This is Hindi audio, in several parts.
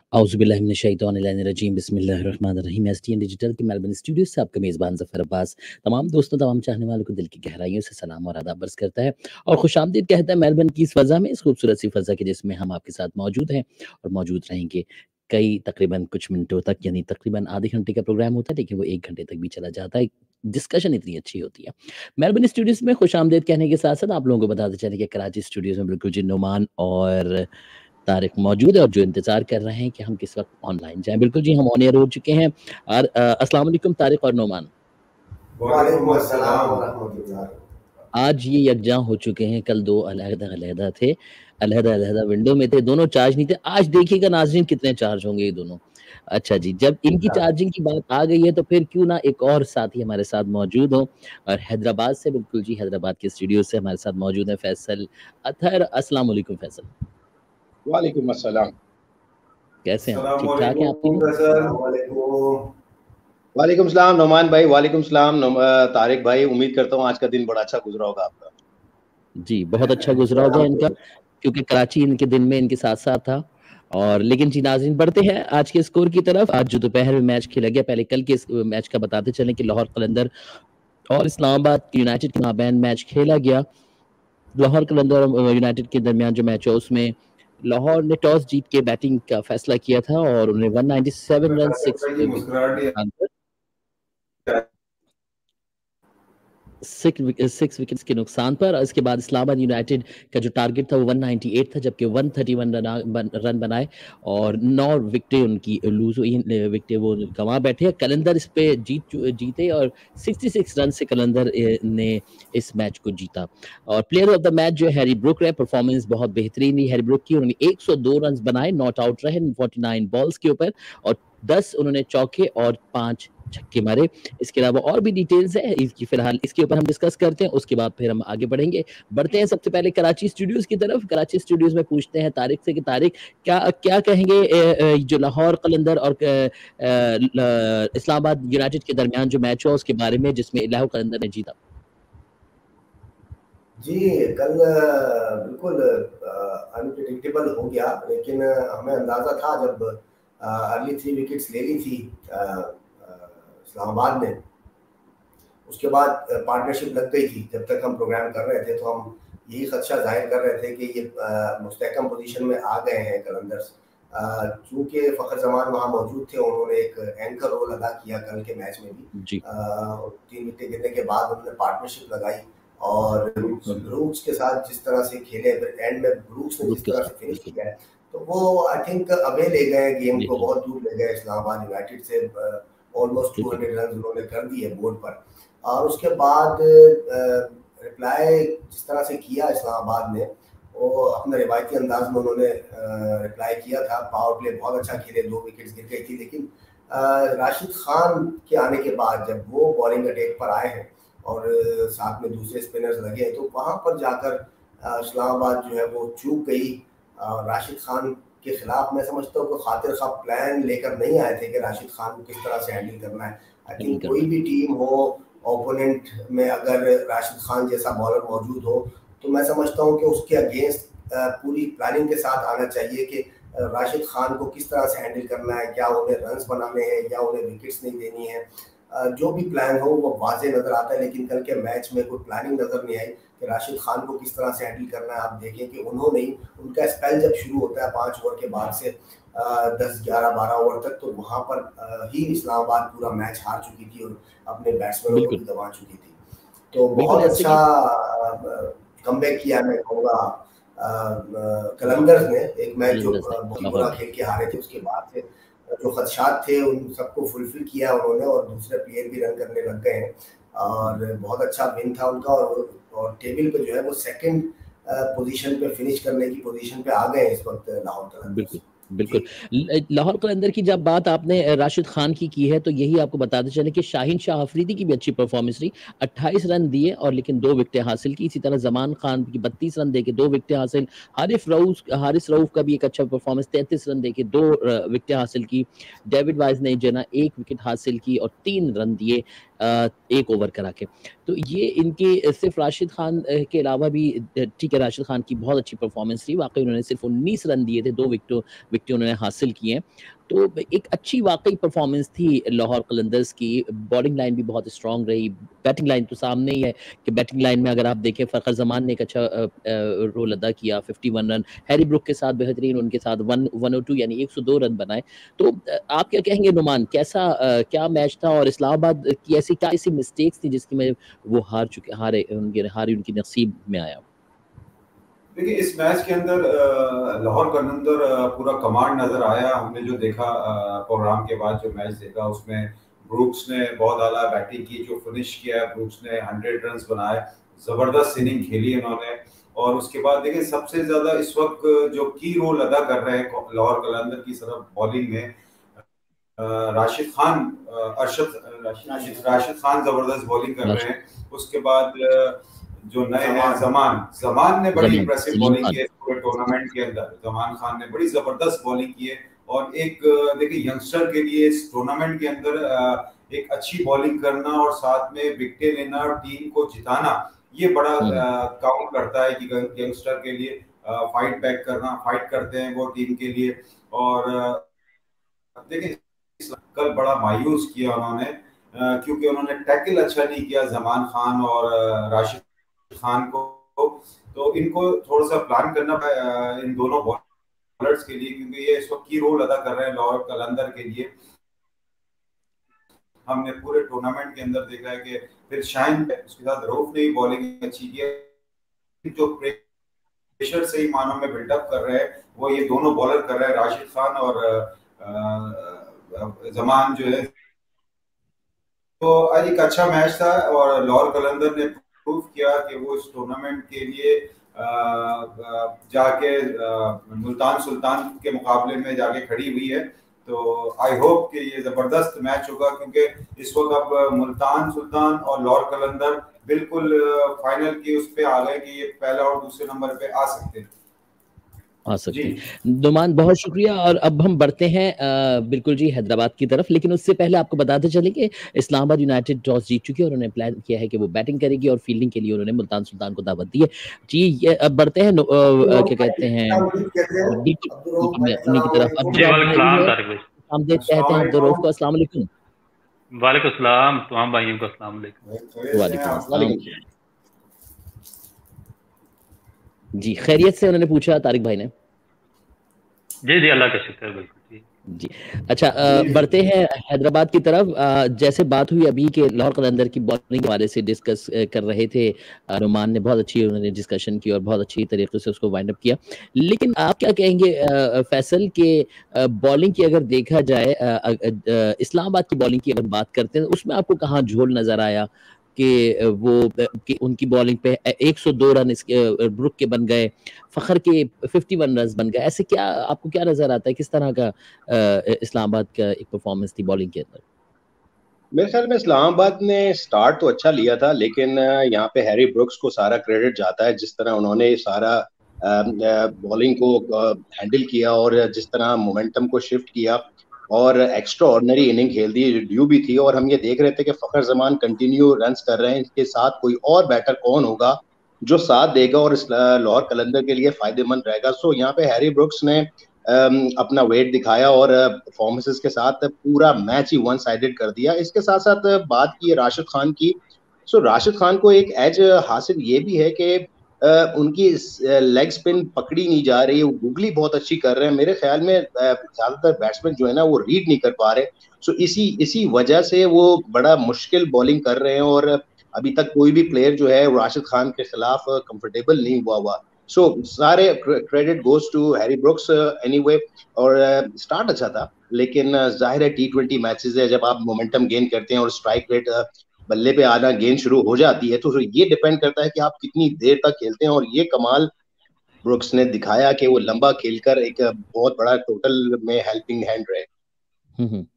औज़ुबिल्लाहिमिनश्शैतानिर्रजीम बिस्मिल्लाहिर्रहमानिर्रहीम। एसटीएन डिजिटल के मेलबर्न स्टूडियो से आपका मेज़बान ज़फ़र अब्बास तमाम दोस्तों, तमाम चाहने वालों को दिल की गहराइयों से सलाम और आदाब अर्ज़ करता है और खुशामदीद कहता है मेलबर्न की इस फ़ज़ा में, इस खूबसूरत सी फ़ज़ा के जिसमें हम आपके साथ मौजूद हैं और मौजूद रहेंगे कई तकरीबन कुछ मिनटों तक, यानी तकरीबन आधे घंटे का प्रोग्राम होता है, लेकिन वो 1 घंटे तक भी चला जाता है। डिस्कशन इतनी अच्छी होती है। मेलबर्न स्टूडियोज़ में खुशामदीद कहने के साथ-साथ आप लोगों को बताते चलें कि कराची स्टूडियोज़ में बिल्कुल जी नुमान और तारिक मौजूद है और जो इंतज़ार कर रहे हैं कि हम किस वक़्त ऑनलाइन जाएँ। बिल्कुल जी, हम ऑन एयर हो चुके हैं और अस्सलाम वालेकुम तारिक और नोमान। वालेकुम अस्सलाम व रहमतुल्लाह। आज ये यकजां हो चुके हैं, कल 2 अलग-अलग थे, अलग-अलग विंडो में थे, दोनों चार्ज नहीं थे। आज देखिएगा नाज़रीन कितने चार्ज होंगे ये दोनों। अच्छा जी, जब इनकी चार्जिंग की बात आ गई है तो फिर क्यों ना एक और साथी हमारे साथ मौजूद हों और हैदराबाद से बिल्कुल जी हैदराबाद के स्टूडियो से हमारे साथ मौजूद हैं फैसल अतहर। अस्सलाम वालेकुम फैसल। वालेकुम अस्सलाम। कैसे हैं आप? अस्सलाम ठीक-ठाक हैं आप तीनों? वालेकुम। वालेकुम सलाम नोमान भाई, वालेकुम सलाम तारिक भाई। उम्मीद करता हूँ आज का दिन बड़ा अच्छा गुजरा होगा आपका। जी, बहुत अच्छा गुज़रा होगा इनका, क्योंकि कराची इनके दिन में इनके साथ-साथ था। और लेकिन जी नाज़रीन, बढ़ते हैं आज के स्कोर की तरफ। आज जो दोपहर में मैच खेला गया, पहले कल के इस मैच का बताते चलें कि लाहौर कलंदर और इस्लामाबाद यूनाइटेड के माबैन मैच खेला गया। लाहौर कलंदर और यूनाइटेड के दरमियान जो मैच है उसमें लाहौर ने टॉस जीत के बैटिंग का फैसला किया था और उन्हें 197 रन 6 6 विकेट्स के नुकसान पर। और इसके बाद इस्लामाबाद यूनाइटेड का जो टारगेट था वो 198 था, जबकि 131 रन बनाए और 9 विकेटें उनकी लूज हुई, विकेटें वो गंवा बैठे। कलंदर इस पे जीते और 66 रन से कलंदर ने इस मैच को जीता। और प्लेयर ऑफ द मैच जो हैरी ब्रूक रहे, परफॉर्मेंस बहुत बेहतरीन रही हैरी ब्रूक की। उन्होंने 102 रन बनाए, नॉट आउट रहे 49 बॉल्स के ऊपर और 10 उन्होंने चौके और 5 छक्के मारे। इसके अलावा और भी डिटेल्स है इसकी, फिलहाल इसके ऊपर हम डिस्कस करते हैं, उसके बाद फिर हम आगे बढ़ेंगे। बढ़ते हैं सबसे पहले कराची स्टूडियोज की तरफ। कराची स्टूडियोज में पूछते हैं तारिक से कि तारिक क्या क्या कहेंगे जो लाहौर कलंदर और इस्लामाबाद यूनाइटेड के दरमियान जो मैच हुआ उसके बारे में, जिसमें लाहौर कलंदर ने जीता। जी, कल बिल्कुल अनप्रेडिक्टेबल हो गया, लेकिन हमें अंदाजा था जब अर्ली 3 विकेट्स ले ली थी इस्लामाबाद ने। उसके बाद पार्टनरशिप लग गई थी। जब तक हम प्रोग्राम कर रहे थे तो हम यही खदशा जाहिर कर रहे थे कि ये मुस्तहकम पोजीशन में आ गए हैं कलंदर्स। चूँकि फ़खर जमान वहाँ मौजूद थे, उन्होंने एक एंकर रोल अदा किया कल के मैच में भी। 3 विकेट गिरने के बाद उन्होंने पार्टनरशिप लगाई और ब्रूक्स के साथ जिस तरह से खेले, फिर एंड में ब्रूक्स ने जिस तरह से फिनिश किया है, तो वो आई थिंक अवे ले गए गेम को, बहुत दूर ले गए इस्लामाबाद यूनाइटेड से। ऑलमोस्ट 200 रन उन्होंने कर दिए बोर्ड पर। और उसके बाद रिप्लाई जिस तरह से किया इस्लामाबाद ने, वो अपने रिवायती अंदाज में उन्होंने रिप्लाई किया था। पावर प्ले बहुत अच्छा खेले, 2 विकेट्स गिर गई थी, लेकिन राशिद खान के आने के बाद जब वो बॉलिंग अटैक पर आए हैं और साथ में दूसरे स्पिनर्स लगे हैं, तो वहाँ पर जाकर इस्लामाबाद जो है वो चूक गई। राशिद खान के खिलाफ मैं समझता हूँ कि खातिर खा प्लान लेकर नहीं आए थे कि राशिद खान को किस तरह से हैंडल करना है। आई थिंक कोई भी टीम हो, ओपोनेंट में अगर राशिद खान जैसा बॉलर मौजूद हो, तो मैं समझता हूँ कि उसके अगेंस्ट पूरी प्लानिंग के साथ आना चाहिए कि राशिद खान को किस तरह से हैंडल करना है, क्या उन्हें रन्स बनाने हैं या उन्हें विकेट्स नहीं देनी है। जो भी प्लान हो वो वाज़े नज़र आता है, लेकिन कल के मैच में कोई प्लानिंग नज़र नहीं आई कि राशिद खान को किस तरह से हैंडल करना है। आप देखें कि उन्होंने ही, उनका स्पेल जब शुरू होता है 5 ओवर के बाद से 10, 11, 12 ओवर तक, तो वहाँ पर ही इस्लामाबाद पूरा मैच हार चुकी थी और अपने बैट्समैनों को भी गंवा चुकी थी। तो बहुत अच्छा कमबैक किया मैं कहूँगा कलंदर्स ने। एक मैच जो बहुत बुरा खेल के हारे थे, उसके बाद से जो खदशात थे उन सबको फुलफिल किया उन्होंने और दूसरे प्लेयर भी रन करने लग गए हैं और बहुत अच्छा विन था उनका। और टेबल पे जो है वो सेकंड पोजीशन पे फिनिश करने की पोजीशन पे आ गए इस वक्त लाहौर कलंदर्स। बिल्कुल। लाहौर कलंदर की जब बात आपने राशिद खान की है, तो यही आपको बताते चले कि शाहीन शाह अफरीदी की भी अच्छी परफॉर्मेंस रही। 28 रन दिए और लेकिन 2 विकेटें हासिल की। इसी तरह जमान खान की 32 रन देके 2 विकेटें हासिल। हारिस रऊफ का भी एक अच्छा परफॉर्मेंस, 33 रन देके 2 विकेटें हासिल की। डेविड वाइज ने जना 1 विकेट हासिल की और 3 रन दिए। एक ओवर करा के। तो ये इनके सिर्फ राशिद खान के अलावा भी ठीक है, राशिद खान की बहुत अच्छी परफॉर्मेंस थी, वाकई उन्होंने सिर्फ 19 रन दिए थे, 2 विकेट उन्होंने हासिल किए हैं। तो एक अच्छी वाकई परफॉर्मेंस थी लाहौर कलंदर्स की। बॉलिंग लाइन भी बहुत स्ट्रांग रही, बैटिंग लाइन तो सामने ही है कि बैटिंग लाइन में अगर आप देखें फ़खर ज़मान ने एक अच्छा रोल अदा किया, 51 रन, हैरी ब्रुक के साथ बेहतरीन, उनके साथ 102 यानी 102 रन बनाए। तो आप क्या कहेंगे नुमान, कैसा क्या मैच था, और इस्लामाबाद की ऐसी क्या ऐसी मिस्टेक्स थी जिसकी में वो हारी उनकी नसीब में आया? देखिए, इस मैच के अंदर लाहौर कलंदर पूरा कमांड नजर आया। हमने जो देखा प्रोग्राम के बाद जो मैच देखा, उसमें ब्रूक्स ने बहुत आला बैटिंग की, जो फिनिश किया ब्रूक्स ने, 100 रन बनाए, जबरदस्त इनिंग खेली उन्होंने। और उसके बाद देखिए, सबसे ज्यादा इस वक्त जो की रोल अदा कर रहे हैं लाहौर कलंदर की तरफ बॉलिंग में, राशिद खान, राशिद खान जबरदस्त बॉलिंग कर रहे हैं। उसके बाद जो नए हैं, जमान ने बड़ी इंप्रेसिव बॉलिंग की है पूरे टूर्नामेंट के अंदर। जमान खान ने बड़ी जबरदस्त बॉलिंग की है, और एक देखिए यंगस्टर के लिए इस टूर्नामेंट के अंदर एक अच्छी बॉलिंग करना और साथ में विकेट लेना और टीम को जिताना, ये बड़ा काउंट करता है कि यंगस्टर के लिए फाइट बैक करना, फाइट करते हैं वो टीम के लिए। और देखिए, कल बड़ा मायूस किया उन्होंने, क्योंकि उन्होंने टैकल अच्छा नहीं किया जमान खान और राशिद खान को। तो इनको थोड़ा सा प्लान करना इन दोनों बॉलर्स के लिए, क्योंकि ये इस वक्त की रोल अदा कर रहे हैं लाहौर कलंदर के लिए। हमने पूरे टूर्नामेंट के अंदर देखा है कि फिर शाइन, उसके साथ रऊफ ने बॉलिंग अच्छी की है। जो प्रेशर से ही मानों में बिल्डअप कर रहे हैं, वो ये दोनों बॉलर कर रहे हैं, राशिद खान और जमान जो है। तो आज एक अच्छा मैच था, और लाहौर कलंदर ने प्रूव किया कि वो इस टूर्नामेंट के लिए जाके मुल्तान सुल्तान के मुकाबले में जाके खड़ी हुई है। तो आई होप कि ये जबरदस्त मैच होगा, क्योंकि इस वक्त अब मुल्तान सुल्तान और लाहौर कलंदर बिल्कुल फाइनल की उस पे आ गए कि ये पहला और दूसरे नंबर पे आ सकते हैं। नुमान, बहुत शुक्रिया। और अब हम बढ़ते हैं बिल्कुल जी हैदराबाद की तरफ, लेकिन उससे पहले आपको बताते चले कि इस्लामाबाद यूनाइटेड टॉस जीत चुकी है और उन्होंने प्लान किया है कि वो बैटिंग करेगी, और फील्डिंग के लिए उन्होंने मुल्तान सुल्तान को दावत दी है जी। अब बढ़ते हैं क्या कहते हैं उन्हीं की तरफ। हम कहते हैं अब्दुल रऊफ को अस्सलाम वालेकुम। वालेकुम सलाम, तमाम भाइयों को अस्सलाम वालेकुम। वालेकुम अस्सलाम जी। खैरियत से उन्होंने पूछा तारिक भाई ने। जी जी, अल्लाह का शुक्र, बिल्कुल जी। अच्छा, बढ़ते हैं हैदराबाद की तरफ। जैसे बात हुई अभी के लाहौर कलंदर की बॉलिंग के बारे से डिस्कस कर रहे थे, नुमान ने बहुत अच्छी उन्होंने डिस्कशन की और बहुत अच्छी तरीके से उसको वाइंड अप किया। लेकिन आप क्या कहेंगे फैसल के बॉलिंग की अगर देखा जाए, इस्लामाबाद की बॉलिंग की अगर बात करते हैं, उसमें आपको कहाँ झोल नजर आया कि वो कि उनकी बॉलिंग पे 102 रन इसके ब्रुक के बन गए, फखर के 51 रन बन गए? ऐसे क्या आपको क्या नजर आता है, किस तरह का इस्लामाबाद का एक परफॉर्मेंस थी बॉलिंग के अंदर? मेरे ख्याल में इस्लामाबाद ने स्टार्ट तो अच्छा लिया था, लेकिन यहाँ पे हैरी ब्रुक्स को सारा क्रेडिट जाता है, जिस तरह उन्होंने सारा बॉलिंग को हैंडल किया और जिस तरह मोमेंटम को शिफ्ट किया, और एक्स्ट्रा ऑर्डिनरी इनिंग खेल दी, ड्यू भी थी। और हम ये देख रहे थे कि फखर जमान कंटिन्यू रन्स कर रहे हैं, इसके साथ कोई और बैटर कौन होगा जो साथ देगा और इस लाहौर कलंदर के लिए फायदेमंद रहेगा। सो यहाँ पे हैरी ब्रुक्स ने अपना वेट दिखाया और परफॉर्मेंसेस के साथ पूरा मैच ही वन साइडेड कर दिया। इसके साथ साथ बात की राशिद खान की, सो राशिद खान को एक एज हासिल ये भी है कि उनकी लेग स्पिन पकड़ी नहीं जा रही, वो गुगली बहुत अच्छी कर रहे हैं। मेरे ख्याल में ज्यादातर बैट्समैन जो है ना वो रीड नहीं कर पा रहे, सो इसी वजह से वो बड़ा मुश्किल बॉलिंग कर रहे हैं, और अभी तक कोई भी प्लेयर जो है राशिद खान के खिलाफ कंफर्टेबल नहीं हुआ। सो सारे credit goes to Harry Brooks anyway. और स्टार्ट अच्छा था, लेकिन जाहिर है T20 मैचेस है, जब आप मोमेंटम गेन करते हैं और स्ट्राइक रेट बल्ले पे आना गेंद शुरू हो जाती है, तो ये डिपेंड करता है कि आप कितनी देर तक खेलते हैं। और ये कमाल ब्रुक्स ने दिखाया कि वो लंबा खेलकर एक बहुत बड़ा टोटल में हेल्पिंग हैंड रहे।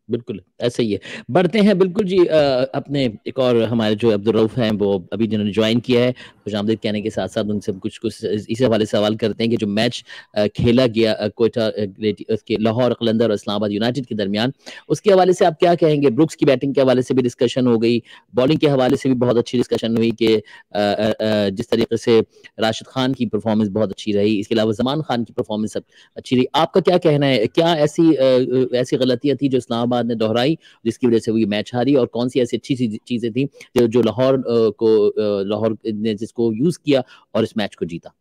बिल्कुल ऐसे ही है। बढ़ते हैं बिल्कुल जी अपने एक और हमारे जो अब्दुल रऊफ हैं वो अभी जिन्होंने ज्वाइन किया है, खुशामदीद कहने के साथ साथ उनसे कुछ कुछ इसी हवाले से सवाल करते हैं कि जो मैच खेला गया कोयटा उसके लाहौर कलंदर और इस्लामाबाद यूनाइटेड के दरमियान, उसके हवाले से आप क्या कहेंगे? ब्रुक्स की बैटिंग के हवाले से भी डिस्कशन हो गई, बॉलिंग के हवाले से भी बहुत अच्छी डिस्कशन हुई कि जिस तरीके से राशिद खान की परफॉर्मेंस बहुत अच्छी रही, इसके अलावा जमान खान की परफॉर्मेंस अच्छी रही। आपका क्या कहना है? क्या ऐसी गलतियां थी जो इस्लामाबाद ने दोहराई जिसकी वजह से वो ये मैच हारी, और कौन सी ऐसी अच्छी चीजें थी जो लाहौर ने जिसको यूज किया और इस मैच को जीता?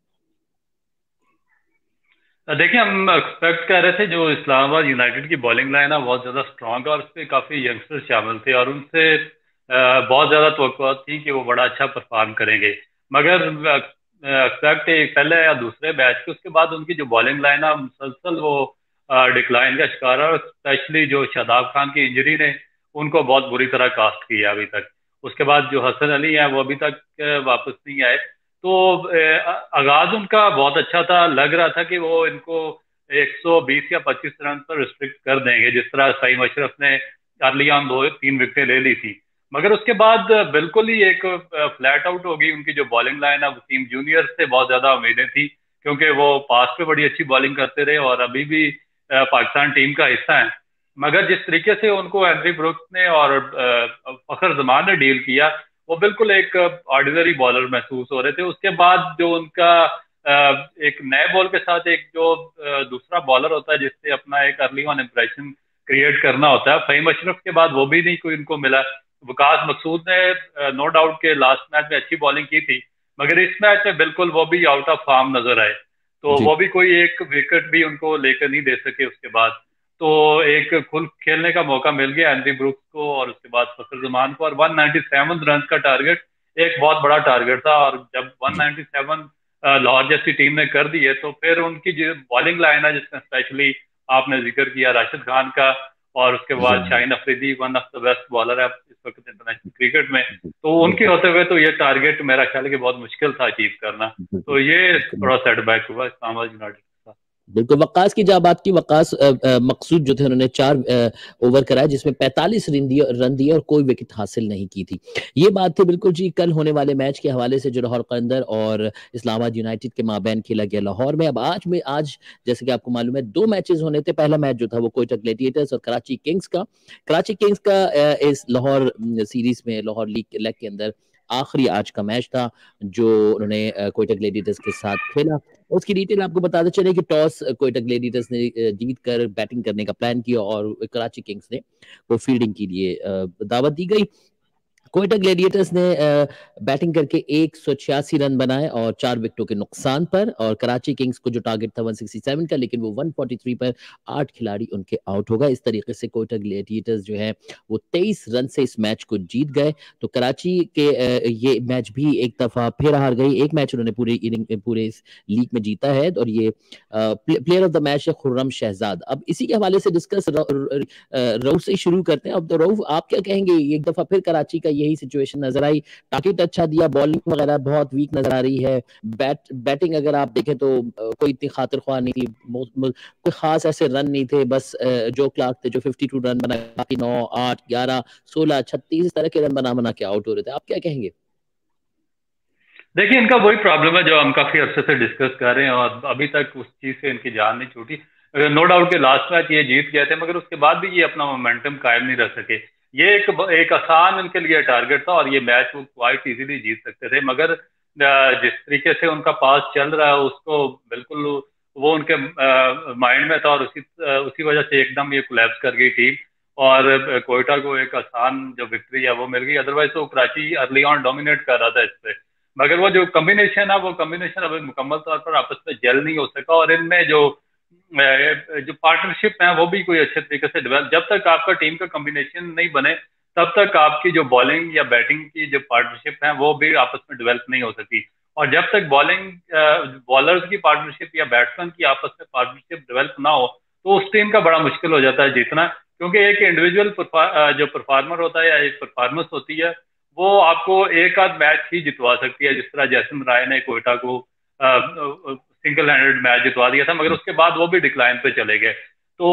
देखिए, हम एक्सपेक्ट कर रहे थे जो इस्लामाबाद यूनाइटेड की बॉलिंग लाइन है बहुत ज्यादा स्ट्रांग है और उसमें काफी यंगस्टर्स शामिल थे और उनसे बहुत ज्यादा तवक्कुआत थी कि वो बड़ा अच्छा परफॉर्म करेंगे। मगर एक्सपेक्ट पहले या दूसरे मैच के उसके बाद उनकी जो बॉलिंग लाइन है मुसलसल वो डिक्लाइन का शिकार है, और स्पेशली जो शादाब खान की इंजरी ने उनको बहुत बुरी तरह कास्ट किया अभी तक। उसके बाद जो हसन अली हैं वो अभी तक वापस नहीं आए। तो आगाज उनका बहुत अच्छा था, लग रहा था कि वो इनको 120 या 25 रन पर रिस्ट्रिक्ट कर देंगे, जिस तरह सईम अशरफ ने अर्ली ऑन 2-3 विकेटें ले ली थी। मगर उसके बाद बिल्कुल ही एक फ्लैट आउट हो गई उनकी जो बॉलिंग लाइन है। वसीम जूनियर से बहुत ज्यादा उम्मीदें थी क्योंकि वो पास पे बड़ी अच्छी बॉलिंग करते रहे और अभी भी पाकिस्तान टीम का हिस्सा है। मगर जिस तरीके से उनको एंड्री ब्रुक्स ने और फखर जमान ने डील किया, वो बिल्कुल एक ऑर्डिनरी बॉलर महसूस हो रहे थे। उसके बाद जो उनका एक नए बॉल के साथ एक जो दूसरा बॉलर होता है जिससे अपना एक अर्ली ऑन इंप्रेशन क्रिएट करना होता है, फहीम अशरफ के बाद वो भी नहीं कोई इनको मिला। वकास मकसूद ने नो डाउट के लास्ट मैच में अच्छी बॉलिंग की थी, मगर इस मैच में बिल्कुल वो भी आउट ऑफ फॉर्म नजर आए, तो वो भी कोई एक विकेट भी उनको लेकर नहीं दे सके उसके बाद। तो एक खुल खेलने का मौका मिल गया एंड्री ब्रुक्स को और उसके बाद फखर जमान को, और 197 रन का टारगेट एक बहुत बड़ा टारगेट था। और जब 197 लाहौर जैसी टीम ने कर दिए तो फिर उनकी जो बॉलिंग लाइन है जिसमें स्पेशली आपने जिक्र किया राशिद खान का, और उसके बाद Shaheen Afridi one of the best bowler है इस वक्त इंटरनेशनल क्रिकेट में, तो उनके होते हुए तो ये टारगेट मेरा ख्याल है कि बहुत मुश्किल था अचीव करना। तो ये थोड़ा सेटबैक हुआ इस्लामाबाद यूनाइटेड के साथ। बिल्कुल। वक्कास की जब बात की, वक्कास मकसूद जो थे उन्होंने 4 ओवर कराए जिसमें 45 रन दिए और कोई विकेट हासिल नहीं की थी। ये बात थी बिल्कुल जी कल होने वाले मैच के हवाले से जो लाहौर कलंदर और इस्लामाबाद यूनाइटेड के माबैन खेला गया लाहौर में। अब आज जैसे कि आपको मालूम है 2 मैचेस होने थे। पहला मैच जो था वो कोयटा ग्लैडिएटर्स और कराची किंग्स का इस लाहौर सीरीज में लाहौर लेग के अंदर आखिरी आज का मैच था जो उन्होंने कोयटा ग्लैडिएटर्स के साथ खेला। उसकी डिटेल आपको बताते चले कि टॉस कोयटा ग्लैडिएटर्स ने जीत कर बैटिंग करने का प्लान किया और कराची किंग्स ने वो फील्डिंग के लिए दावत दी गई। कोयटा ग्लैडिएटर्स ने बैटिंग करके 186 रन बनाए और 4 विकेटों के नुकसान पर, और कराची किंग्स को जो टारगेट था 167 का लेकिन वो 143 पर 8 खिलाड़ी उनके आउट हो गए। इस तरीके से कोयटा ग्लैडिएटर्स जो है वो 23 रन से इस मैच को जीत गए। तो कराची के ये मैच भी एक दफा फिर हार गई। एक मैच उन्होंने पूरे इस लीग में जीता है और ये प्लेयर ऑफ द मैच है खुर्रम शहजाद। अब इसी के हवाले से डिस्कस रऊफ से शुरू करते हैं। अब तो रऊफ आप क्या कहेंगे? एक दफा फिर कराची का यही सिचुएशन नजर आई, टारगेट अच्छा दिया, बॉलिंग वगैरह बहुत वीक नजर आ रही है, बैटिंग अगर आप देखें तो कोई इतनी खातिर ख्वाह नहीं थी, कोई खास ऐसे रन नहीं थे, बस जो क्लार्क थे जो 52 रन बना, बाकी 9, 8, 11, 16, 36 इस तरह के रन बना के आउट हो रहे थे। आप क्या कहेंगे? देखिए, इनका वही प्रॉब्लम है जो हम काफी अरसे से डिस्कस कर रहे हैं और अभी तक उस चीज से इनकी जान नहीं छूटी। नो डाउट के लास्ट मैच ये जीत गए थे मगर उसके बाद भी ये अपना मोमेंटम कायम नहीं रख सके। ये एक आसान उनके लिए टारगेट था और ये मैच वो क्वाइट इजीली जीत सकते थे, मगर जिस तरीके से उनका पास चल रहा है उसको बिल्कुल वो उनके माइंड में था और उसी वजह से एकदम ये कोलैप्स कर गई टीम और कोयटा को एक आसान जो विक्ट्री है वो मिल गई। अदरवाइज तो कराची अर्ली ऑन डोमिनेट कर रहा था इस पे, मगर वो जो कॉम्बिनेशन है वो कॉम्बिनेशन अभी मुकम्मल तौर पर आपस में जेल नहीं हो सका और इनमें जो पार्टनरशिप है वो भी कोई अच्छे तरीके से डेवलप, जब तक आपका टीम का कॉम्बिनेशन नहीं बने तब तक आपकी जो बॉलिंग या बैटिंग की जो पार्टनरशिप है वो भी आपस में डेवलप नहीं हो सकी। और जब तक बॉलर्स की पार्टनरशिप या बैट्समैन की आपस में पार्टनरशिप डेवलप ना हो तो उस टीम का बड़ा मुश्किल हो जाता है जीतना, क्योंकि एक इंडिविजुअल जो परफॉर्मर होता है या एक परफॉर्मेंस होती है वो आपको एक आध मैच ही जितवा सकती है। जिस तरह जैसन राय ने कोयटा को सिंगल हैंडेड मैच जितवा दिया था, मगर उसके बाद वो भी डिक्लाइन पे चले गए। तो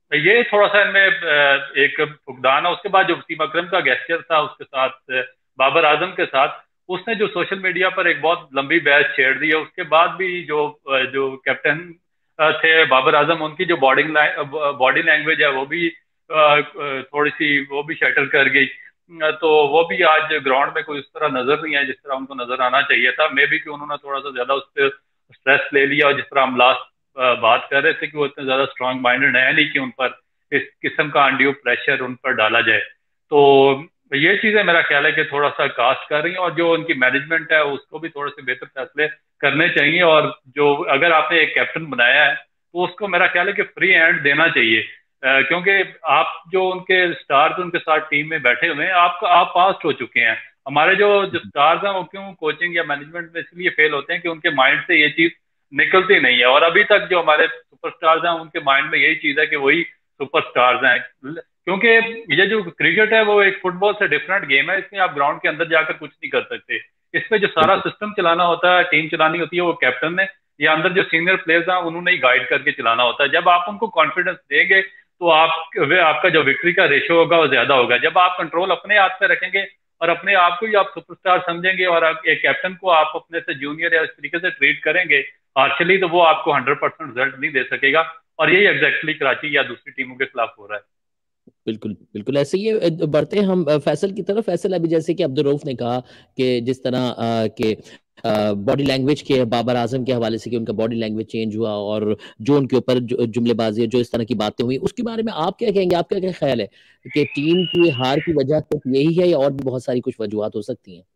ये थोड़ा सा इनमें एक फुकदान है। उसके बाद जो वसीम अकरम का गेस्चर था उसके साथ बाबर आजम के साथ, उसने जो सोशल मीडिया पर एक बहुत लंबी बहस छेड़ दी है। उसके बाद भी जो जो कैप्टन थे बाबर आजम, उनकी जो बॉडी लैंग्वेज है वो भी थोड़ी सी वो भी शटर कर गई। तो वो भी आज ग्राउंड में कोई उस तरह नजर नहीं है जिस तरह उनको नजर आना चाहिए था। मे बी कि उन्होंने थोड़ा सा ज्यादा उस पर स्ट्रेस ले लिया, और जिस तरह हम लास्ट बात कर रहे थे कि वो इतने ज्यादा स्ट्रांग माइंडेड है नहीं कि उन पर इस किस्म का अनड्यू प्रेशर उन पर डाला जाए। तो ये चीजें मेरा ख्याल है कि थोड़ा सा कास्ट कर रही हैं, और जो उनकी मैनेजमेंट है उसको भी थोड़े से बेहतर फैसले करने चाहिए। और जो अगर आपने एक कैप्टन बनाया है तो उसको मेरा ख्याल है कि फ्री हैंड देना चाहिए, क्योंकि आप जो उनके स्टार्स उनके साथ टीम में बैठे हुए हैं, आप पास्ट हो चुके हैं। हमारे जो स्टार्स हैं वो क्यों कोचिंग या मैनेजमेंट में इसलिए फेल होते हैं कि उनके माइंड से ये चीज निकलती नहीं है। और अभी तक जो हमारे सुपरस्टार्स हैं उनके माइंड में यही चीज है कि वही सुपरस्टार्स हैं, क्योंकि ये जो क्रिकेट है वो एक फुटबॉल से डिफरेंट गेम है। इसमें आप ग्राउंड के अंदर जाकर कुछ नहीं कर सकते। इसमें जो सारा सिस्टम चलाना होता है, टीम चलानी होती है, वो कैप्टन ने या अंदर जो सीनियर प्लेयर्स हैं उन्होंने ही गाइड करके चलाना होता है। जब आप उनको कॉन्फिडेंस देंगे तो आपका जो विक्ट्री का रेशो होगा वो ज्यादा होगा। जब आप कंट्रोल अपने हाथ पे रखेंगे और अपने आप को ही आप सुपरस्टार समझेंगे और एक कैप्टन को आप अपने से जूनियर या इस तरीके से ट्रीट करेंगे पार्शली, तो वो आपको 100% रिजल्ट नहीं दे सकेगा। और यही एग्जैक्टली कराची या दूसरी टीमों के खिलाफ हो रहा है। बिल्कुल बिल्कुल ऐसे ही बढ़ते हैं हम फैसल की तरफ। फैसल, अभी जैसे कि अब्दुल रऊफ ने कहा कि जिस तरह के बॉडी लैंग्वेज के बाबर आजम के हवाले से कि उनका बॉडी लैंग्वेज चेंज हुआ और जो उनके ऊपर जुमलेबाजी जो इस तरह की बातें हुई, उसके बारे में आप क्या कहेंगे? आपका क्या ख्याल है कि टीम की हार की वजह सिर्फ यही है या और भी बहुत सारी कुछ वजूहत हो सकती हैं?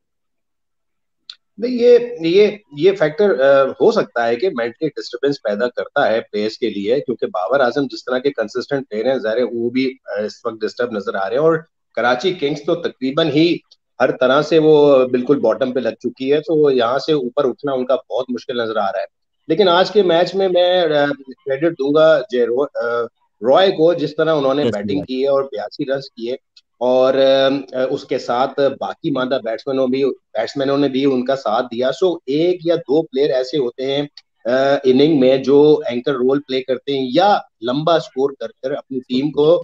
नहीं, ये फैक्टर हो सकता है कि मेंटली डिस्टर्बेंस पैदा करता है प्लेयर्स के लिए, क्योंकि बाबर आजम जिस तरह के कंसिस्टेंट प्लेयर हैं, ज़ाहिर है वो भी इस वक्त डिस्टर्ब नजर आ रहे हैं। और कराची किंग्स तो तकरीबन ही हर तरह से वो बिल्कुल बॉटम पे लग चुकी है, तो यहाँ से ऊपर उठना उनका बहुत मुश्किल नजर आ रहा है। लेकिन आज के मैच में मैं क्रेडिट दूंगा रॉय को, जिस तरह उन्होंने बैटिंग की है और 82 रन किए, और उसके साथ बाकी मादा बैट्समैनों ने भी उनका साथ दिया। सो एक या दो प्लेयर ऐसे होते हैं इनिंग में जो एंकर रोल प्ले करते हैं या लंबा स्कोर कर अपनी टीम को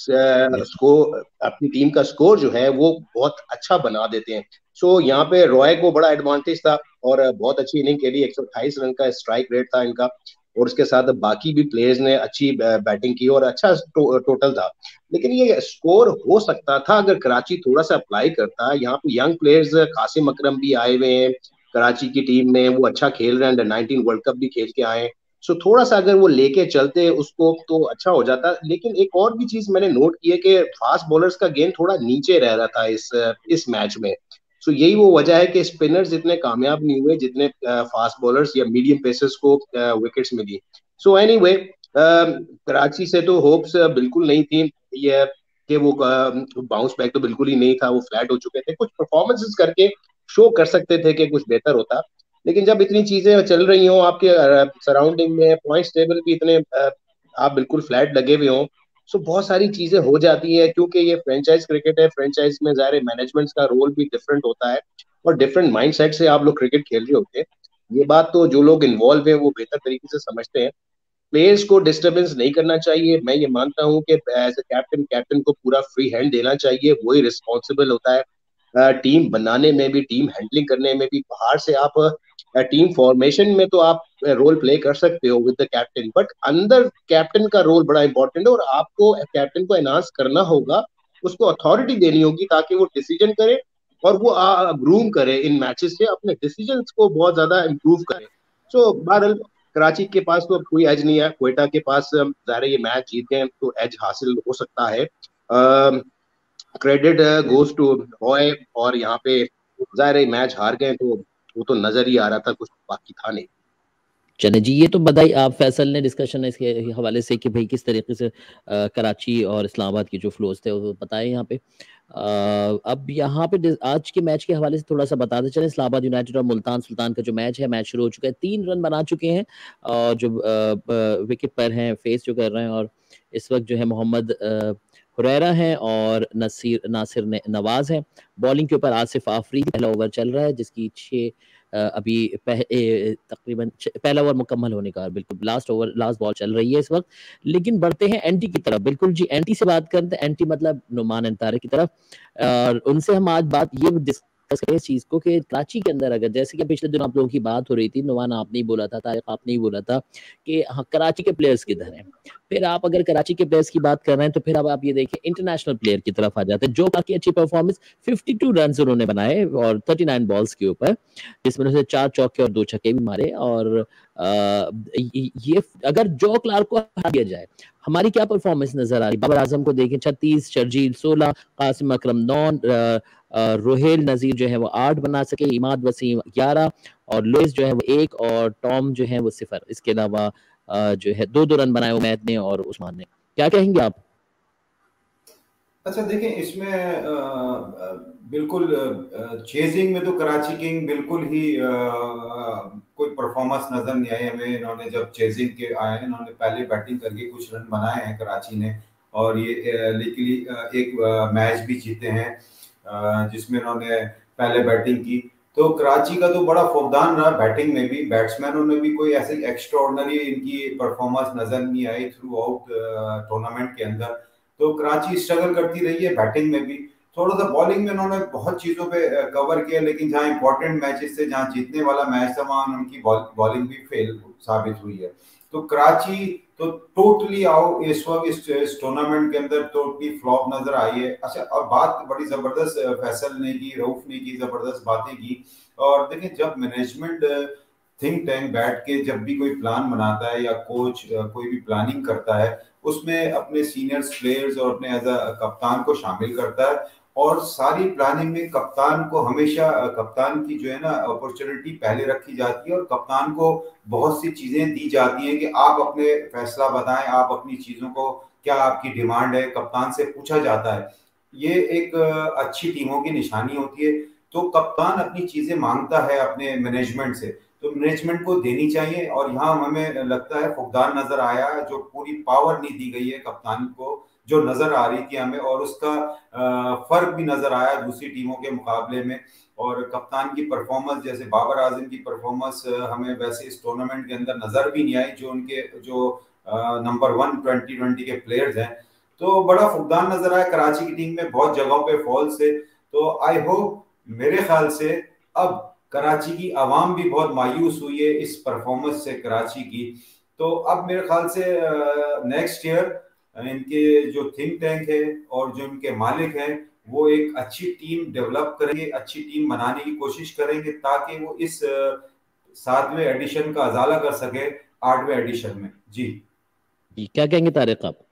अपनी टीम का स्कोर जो है वो बहुत अच्छा बना देते हैं। सो यहाँ पे रॉय को बड़ा एडवांटेज था और बहुत अच्छी इनिंग खेली। 128 रन का स्ट्राइक रेट था इनका, और उसके साथ बाकी भी प्लेयर्स ने अच्छी बैटिंग की और अच्छा टोटल था। लेकिन ये स्कोर हो सकता था अगर कराची थोड़ा सा अप्लाई करता। यहाँ पे यंग प्लेयर्स कासिम अकरम भी आए हुए हैं कराची की टीम में, वो अच्छा खेल रहे हैं, अंडर-19 वर्ल्ड कप भी खेल के आए। सो थोड़ा सा अगर वो लेके चलते उसको तो अच्छा हो जाता। लेकिन एक और भी चीज मैंने नोट की है कि फास्ट बॉलर्स का गेंद थोड़ा नीचे रह रहा था इस मैच में। सो यही वो वजह है कि स्पिनर्स इतने कामयाब नहीं हुए जितने फास्ट बॉलर्स या मीडियम पेसर्स को विकेट्स मिली। सो एनीवे, कराची से तो होप्स बिल्कुल नहीं थी ये कि वो बाउंस बैक तो बिल्कुल ही नहीं था, वो फ्लैट हो चुके थे। कुछ परफॉर्मेंसेस करके शो कर सकते थे कि कुछ बेहतर होता। लेकिन जब इतनी चीजें चल रही हो आपके सराउंडिंग में, पॉइंट्स टेबल भी इतने आप बिल्कुल फ्लैट लगे हुए हो, सो बहुत सारी चीजें हो जाती है। क्योंकि ये फ्रेंचाइज क्रिकेट है, फ्रेंचाइज में ज़ाहिर मैनेजमेंट का रोल भी डिफरेंट होता है और डिफरेंट माइंडसेट से आप लोग क्रिकेट खेल रहे होते हैं। ये बात तो जो लोग इन्वॉल्व है वो बेहतर तरीके से समझते हैं। प्लेयर्स को डिस्टर्बेंस नहीं करना चाहिए। मैं ये मानता हूँ कि एज ए कैप्टन को पूरा फ्री हैंड देना चाहिए, वही रिस्पॉन्सिबल होता है टीम बनाने में भी, टीम हैंडलिंग करने में भी। बाहर से आप टीम फॉर्मेशन में तो आप रोल प्ले कर सकते हो विद द कैप्टन, बट अंदर कैप्टन का रोल बड़ा इंपॉर्टेंट है और आपको कैप्टन को एनहांस करना होगा, उसको अथॉरिटी देनी होगी ताकि वो डिसीजन करे और वो ग्रूम करे इन मैचेस से, अपने डिसीजंस को बहुत ज्यादा इम्प्रूव करे। सो बहरहाल कराची के पास तो अब कोई एज नहीं है, क्वेटा के पास ज़ाहिर ये मैच जीत गए तो एज हासिल हो सकता है। क्रेडिट गोज टू रॉय, और यहाँ पे ज़ाहिर मैच हार गए तो वो तो नजर ही आ रहा था, कुछ बाकी था नहीं। चले जी, ये तो बताइए आप फैसल ने डिस्कशन इसके हवाले से कि भाई किस तरीके से कराची और इस्लामाबाद की जो फ्लोज थे वो बताए यहाँ पे। अब यहाँ पे आज के मैच के हवाले से थोड़ा सा बताते चलें। इस्लामाबाद यूनाइटेड और मुल्तान सुल्तान का जो मैच है, मैच शुरू हो चुका है, 3 रन बना चुके हैं और जो विकेट पर हैं फेस जो कर रहे हैं। और इस वक्त जो है मोहम्मद हुरैरा हैं और नासिर नवाज हैं। बॉलिंग के ऊपर आसिफ आफरीदी, पहला ओवर चल रहा है जिसकी अभी तकरीबन पहला ओवर मुकम्मल होने का, बिल्कुल लास्ट बॉल चल रही है इस वक्त। लेकिन बढ़ते हैं एंटी की तरफ। बिल्कुल जी, एंटी से बात करते हैं। एंटी मतलब नुमान अंतारे की तरफ। उनसे हम आज बात ये डिस्कस करें इस चीज को कि कराची के अंदर, अगर जैसे कि पिछले दिनों आप लोगों की बात हो रही थी, नुमान आपने ही बोला था, तारिक आपने ही बोला था कि हाँ कराची के प्लेयर्स किधर हैं। फिर आप अगर कराची के प्लेयर्स की बात कर रहे हैं तो फिर अब आप ये देखिए इंटरनेशनल प्लेयर की तरफ आ जाते हैं, जो काफी अच्छी परफॉर्मेंस 52 रन उन्होंने बनाए और 39 बॉल्स के ऊपर, जिसमें उन्होंने 4 चौके और 2 छक्के भी मारे। और ये अगर जो क्लार्क को हटा दिया जाए, हमारी क्या परफॉर्मेंस नजर आ रही है? बाबर आजम को देखें 36, शर्जील 16, कासिम अकरम 9, रोहेल नजीर जो है वो 8 बना सके, इमाद वसीम 11 और लुइस जो है वो 1 और टॉम जो है वो 0। इसके अलावा जो है 2-2 रन बनाए उमैद ने और उस्मान ने। क्या कहेंगे आप? अच्छा देखें, इसमें बिल्कुल चेजिंग में तो कराची किंग बिल्कुल ही कोई परफॉर्मेंस नजर नहीं आई हमें। इन्होंने जब चेजिंग के आए, इन्होंने पहले बैटिंग करके कुछ रन बनाए हैं कराची ने, और ये लेकिन एक मैच भी जीते हैं जिसमें इन्होंने पहले बैटिंग की। तो कराची का तो बड़ा फौकदान रहा बैटिंग में भी, बैट्समैनों में भी कोई ऐसे एक्स्ट्राऑर्डिनरी इनकी परफॉर्मेंस नजर नहीं आई थ्रू आउट टूर्नामेंट के अंदर। तो कराची स्ट्रगल करती रही है बैटिंग में भी, थोड़ा सा बॉलिंग में उन्होंने बहुत चीजों पे कवर किया, लेकिन जहां इंपॉर्टेंट मैचेस थे, जहां जीतने वाला मैच था, वहां उनकी बॉलिंग भी फेल साबित हुई है। तो कराची तो टोटली आउट इस वक्त इस टूर्नामेंट के अंदर टोटली फ्लॉप नजर आई है। अच्छा, और बात बड़ी जबरदस्त फैसल ने की, रऊफ ने की, जबरदस्त बातें की। और देखिए, जब मैनेजमेंट थिंक टैंक बैठ के जब भी कोई प्लान बनाता है या कोच कोई भी प्लानिंग करता है, उसमें अपने सीनियर प्लेयर्स और अपने एज अ कप्तान को शामिल करता है, और सारी प्लानिंग में कप्तान को हमेशा कप्तान की जो है ना अपॉर्चुनिटी पहले रखी जाती है, और कप्तान को बहुत सी चीजें दी जाती हैं कि आप अपने फैसला बताएं, आप अपनी चीजों को, क्या आपकी डिमांड है, कप्तान से पूछा जाता है। ये एक अच्छी टीमों की निशानी होती है। तो कप्तान अपनी चीजें मांगता है अपने मैनेजमेंट से, तो मैनेजमेंट को देनी चाहिए। और यहाँ हमें लगता है फुकदान नजर आया, जो पूरी पावर नहीं दी गई है कप्तान को, जो नजर आ रही थी हमें, और उसका फर्क भी नजर आया दूसरी टीमों के मुकाबले में। और कप्तान की परफॉर्मेंस, जैसे बाबर आजम की परफॉर्मेंस हमें वैसे इस टूर्नामेंट के अंदर नजर भी नहीं आई, जो उनके जो नंबर 1 2020 के प्लेयर्स हैं। तो बड़ा फुकदान नजर आया कराची की टीम में, बहुत जगहों पे फॉल्स थे। तो आई होप, मेरे ख्याल से अब कराची की आवाम भी बहुत मायूस हुई है इस परफॉर्मेंस से कराची की। तो अब मेरे ख्याल से नेक्स्ट ईयर इनके जो थिंक टैंक है और जो इनके मालिक हैं, वो एक अच्छी टीम डेवलप करेंगे, अच्छी टीम बनाने की कोशिश करेंगे, ताकि वो इस 7वें एडिशन का अजाला कर सके 8वें एडिशन में। जी क्या कहेंगे तारिक आप?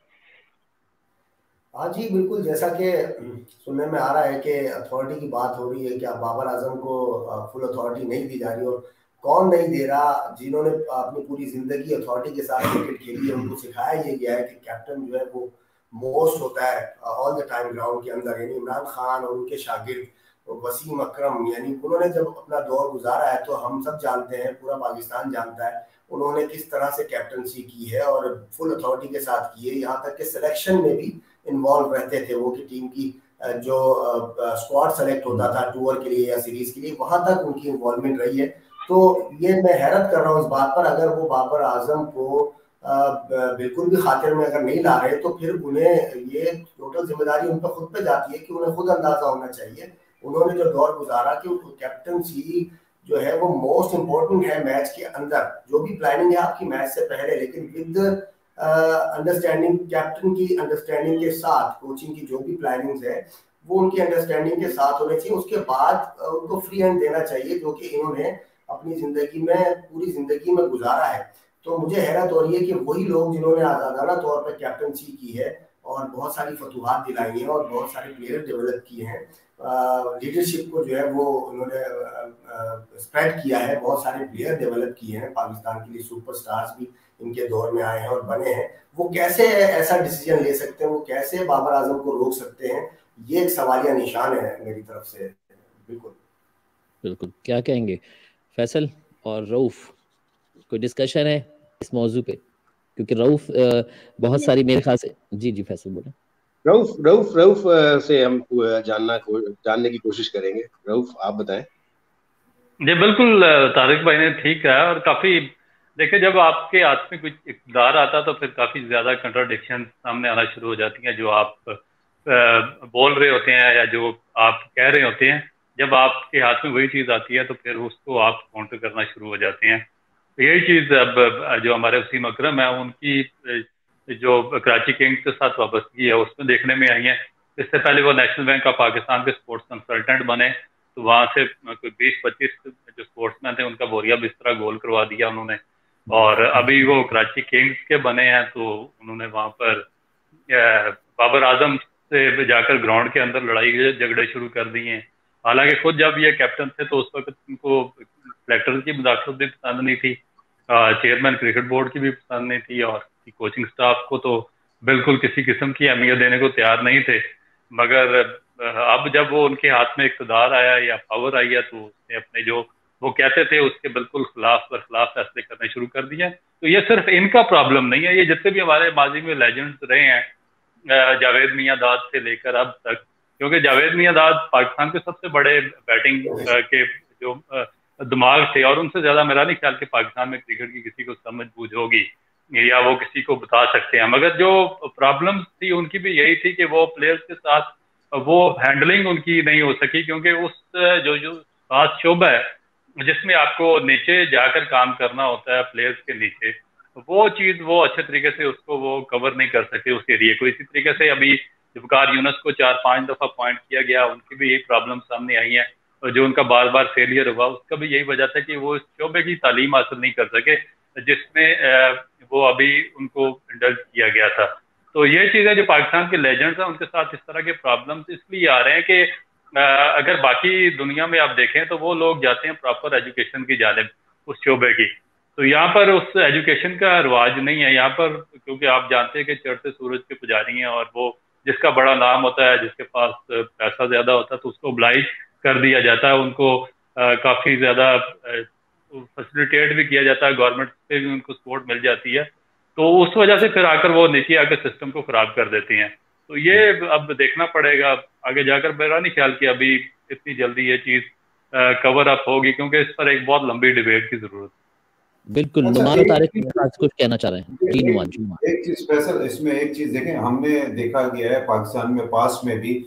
हाँ जी, बिल्कुल, जैसा कि सुनने में आ रहा है कि अथॉरिटी की बात हो रही है कि अब बाबर आजम को फुल अथॉरिटी नहीं दी जा रही, और कौन नहीं दे रहा? जिन्होंने अपनी पूरी जिंदगी अथॉरिटी के साथ क्रिकेट खेली है, उनको सिखाया ये गया है कि कैप्टन जो है वो मोस्ट होता है ऑल द टाइम ग्राउंड के अंदर। यानी इमरान खान और उनके शागिर्द वसीम अकरम, यानी उन्होंने जब अपना दौर गुजारा है, तो हम सब जानते हैं, पूरा पाकिस्तान जानता है उन्होंने किस तरह से कैप्टनसी की है, और फुल अथॉरिटी के साथ की है। यहाँ तक कि सिलेक्शन में भी इन्वॉल्व रहते थे वो, कि टीम की जो स्क्वाड सेलेक्ट होता था टूर के लिए या सीरीज के लिए, वहां तक उनकी इन्वॉल्वमेंट रही है। तो ये मैं हैरत कर रहा हूँ इस बात पर, अगर वो बाबर आजम को बिल्कुल भी खातिर में अगर नहीं ला रहे, तो फिर उन्हें ये टोटल जिम्मेदारी उन पर खुद पे जाती है कि उन्हें खुद अंदाजा होना चाहिए उन्होंने जो दौर गुजारा कि कैप्टनसी जो है वो मोस्ट इम्पोर्टेंट है मैच के अंदर। जो भी प्लानिंग है आपकी मैच से पहले, लेकिन विद अंडरस्टैंडिंग, कैप्टन की अंडरस्टैंडिंग के साथ, कोचिंग की जो भी प्लानिंग है वो उनकी अंडरस्टैंडिंग के साथ होने चाहिए। उसके बाद उनको फ्री हैंड देना चाहिए, जो कि इन्होंने अपनी जिंदगी में, पूरी जिंदगी में गुजारा है। तो मुझे हैरत हो रही है कि वही लोग जिन्होंने आजादाना तौर पर कैप्टनसी की है और बहुत सारी फतूहात दिलाई हैं और बहुत सारे प्लेयर डेवलप किए हैं, लीडरशिप को जो है वो उन्होंने स्प्रेड किया है, बहुत सारे प्लेयर डेवलप किए हैं, पाकिस्तान के लिए सुपरस्टार्स भी इनके दौर में आए हैं और बने हैं, वो कैसे ऐसा डिसीजन ले सकते हैं, वो कैसे बाबर आजम को रोक सकते हैं? ये एक सवालिया निशान है मेरी तरफ से। बिल्कुल बिल्कुल, क्या कहेंगे फैसल और रऊफ? कोई डिस्कशन है इस मौजू पे? क्योंकि रऊफ बहुत सारी मेरे ख्याल से, जी फैसल बोले। रऊफ से हम जानने की कोशिश करेंगे। रऊफ, आप बताएं। जी बिल्कुल, तारिक भाई ने ठीक कहा। और काफी देखिए, जब आपके हाथ में कुछ इक़्तिदार आता तो फिर काफी ज्यादा कंट्राडिक्शन सामने आना शुरू हो जाती हैं। जो आप बोल रहे होते हैं या जो आप कह रहे होते हैं, जब आपके हाथ में वही चीज आती है तो फिर उसको आप काउंटर करना शुरू हो जाते हैं। तो यही चीज अब जो हमारे वसीम अकरम है उनकी जो कराची किंग्स के साथ वाबस्तगी है उसमें देखने में आई है। इससे पहले वो नेशनल बैंक ऑफ पाकिस्तान के स्पोर्ट्स कंसल्टेंट बने, तो वहां से कोई 20-25 जो स्पोर्ट्समैन थे उनका बोरिया बिस्तरा गोल करवा दिया उन्होंने। और अभी वो कराची किंग्स के बने हैं, तो उन्होंने वहां पर बाबर आजम से जाकर ग्राउंड के अंदर लड़ाई झगड़े शुरू कर दिए हैं। हालांकि खुद जब ये कैप्टन थे तो उस वक्त उनको कलेक्टर की मुदाखलत भी पसंद नहीं थी, चेयरमैन क्रिकेट बोर्ड की भी पसंद नहीं थी, और कोचिंग स्टाफ को तो बिल्कुल किसी किस्म की अहमियत देने को तैयार नहीं थे। मगर अब जब वो उनके हाथ में इक़्तिदार आया या पावर आई है, तो उसने अपने जो वो कहते थे उसके बिल्कुल खिलाफ बरखिलाफ फैसले करने शुरू कर दिए। तो ये सिर्फ इनका प्रॉब्लम नहीं है, ये जितने भी हमारे माजी में लेजेंड्स रहे हैं, जावेद मियांदाद से लेकर अब तक, क्योंकि जावेद मियांदाद पाकिस्तान के सबसे बड़े बैटिंग के जो दिमाग थे, और उनसे ज्यादा मेरा नहीं ख्याल कि पाकिस्तान में क्रिकेट की किसी को समझ बूझ होगी या वो किसी को बता सकते हैं। मगर जो प्रॉब्लम थी उनकी भी यही थी कि वो प्लेयर्स के साथ वो हैंडलिंग उनकी नहीं हो सकी, क्योंकि उस जो खास शोबा है जिसमें आपको नीचे जाकर काम करना होता है प्लेयर्स के नीचे, वो चीज वो अच्छे तरीके से उसको वो कवर नहीं कर सके उस एरिया को। इसी तरीके से अभी वकार यूनुस को 4-5 दफा पॉइंट किया गया, उनकी भी यही प्रॉब्लम सामने आई है, और जो उनका बार बार फेलियर हुआ उसका भी यही वजह था कि वो इस शोबे की तालीम हासिल नहीं कर सके जिसमें वो अभी उनको इंडल्ज किया गया था। तो ये चीजें जो पाकिस्तान के लेजेंड्स हैं उनके साथ इस तरह के प्रॉब्लम्स इसलिए आ रहे हैं कि अगर बाकी दुनिया में आप देखें तो वो लोग जाते हैं प्रॉपर एजुकेशन की जानिब उस शोबे की, तो यहाँ पर उस एजुकेशन का रिवाज नहीं है यहाँ पर, क्योंकि आप जानते हैं कि चढ़ते सूरज के पुजारी हैं, और वो जिसका बड़ा नाम होता है, जिसके पास पैसा ज्यादा होता है, तो उसको oblige कर दिया जाता है, उनको काफी ज्यादा फैसिलिटेट भी किया जाता है, गवर्नमेंट से भी उनको सपोर्ट मिल जाती है। तो उस वजह से फिर आकर वो नीचे आकर सिस्टम को खराब कर देती हैं। तो ये अब देखना पड़ेगा आगे जाकर। मेरा नहीं ख्याल कि अभी इतनी जल्दी ये चीज कवर अप होगी, क्योंकि इस पर एक बहुत लंबी डिबेट की जरूरत है। बिल्कुल। नुमान तारिक कुछ कहना चाह रहे हैं जी? नुमान एक चीज स्पेशल इसमें एक चीज देखें, हमने देखा गया है पाकिस्तान में पास में भी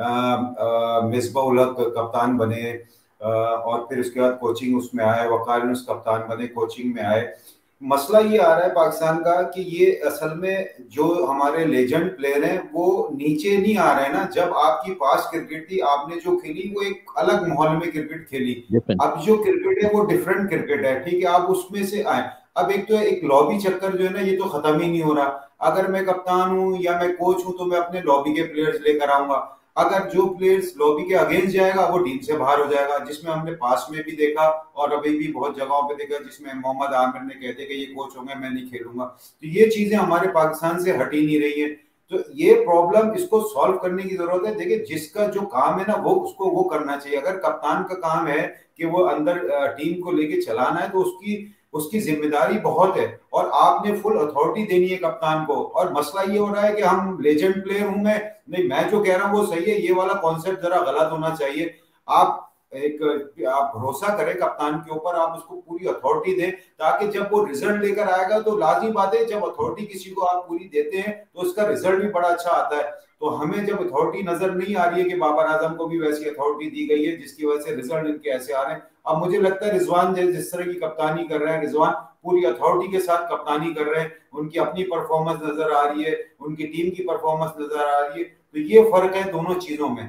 मिसबाह उल हक कप्तान बने, और फिर उसके बाद कोचिंग उसमें आए, वकार यूनुस कप्तान बने, कोचिंग में आए। मसला ये आ रहा है पाकिस्तान का कि ये असल में जो हमारे लेजेंड प्लेयर हैं वो नीचे नहीं आ रहे हैं ना। जब आपकी पास क्रिकेट थी, आपने जो खेली वो एक अलग माहौल में क्रिकेट खेली, अब जो क्रिकेट है वो डिफरेंट क्रिकेट है, ठीक है, आप उसमें से आए। अब एक तो एक लॉबी चक्कर जो है ना, ये तो खत्म ही नहीं हो रहा। अगर मैं कप्तान हूं या मैं कोच हूं तो मैं अपने लॉबी के प्लेयर्स लेकर आऊंगा, अगर जो प्लेयर्स लॉबी के अगेंस्ट जाएगा वो टीम से बाहर हो जाएगा, जिसमें हमने पास में भी देखा और अभी भी बहुत जगहों पे देखा, जिसमें मोहम्मद आमिर ने कहते कि ये कोच होंगे मैं नहीं खेलूंगा। तो ये चीजें हमारे पाकिस्तान से हट ही नहीं रही है। तो ये प्रॉब्लम, इसको सॉल्व करने की जरूरत है। देखिए, जिसका जो काम है ना वो उसको वो करना चाहिए। अगर कप्तान का काम है कि वो अंदर टीम को लेके चलाना है, तो उसकी जिम्मेदारी बहुत है, और आपने फुल अथॉरिटी देनी है कप्तान को। और मसला ये हो रहा है कि हम लेजेंड प्लेयर हूं मैं जो कह रहा हूं वो सही है, ये वाला कॉन्सेप्ट जरा गलत होना चाहिए। आप भरोसा करें कप्तान के ऊपर, आप उसको पूरी अथॉरिटी दें, ताकि जब वो रिजल्ट लेकर आएगा तो लाजिम बात है, जब अथॉरिटी किसी को आप पूरी देते हैं तो उसका रिजल्ट भी बड़ा अच्छा आता है। तो हमें जब अथॉरिटी नजर नहीं आ रही है कि बाबर आजम को भी वैसी अथॉरिटी दी गई है जिसकी वजह से रिजल्ट इनके ऐसे आ रहे हैं। अब मुझे लगता है रिजवान जिस तरह की कप्तानी कर रहे हैं, रिजवान पूरी अथॉरिटी के साथ कप्तानी कर रहे हैं, उनकी अपनी परफॉर्मेंस नजर आ रही है, उनकी टीम की परफॉर्मेंस नजर आ रही है। तो ये फर्क है दोनों चीजों में।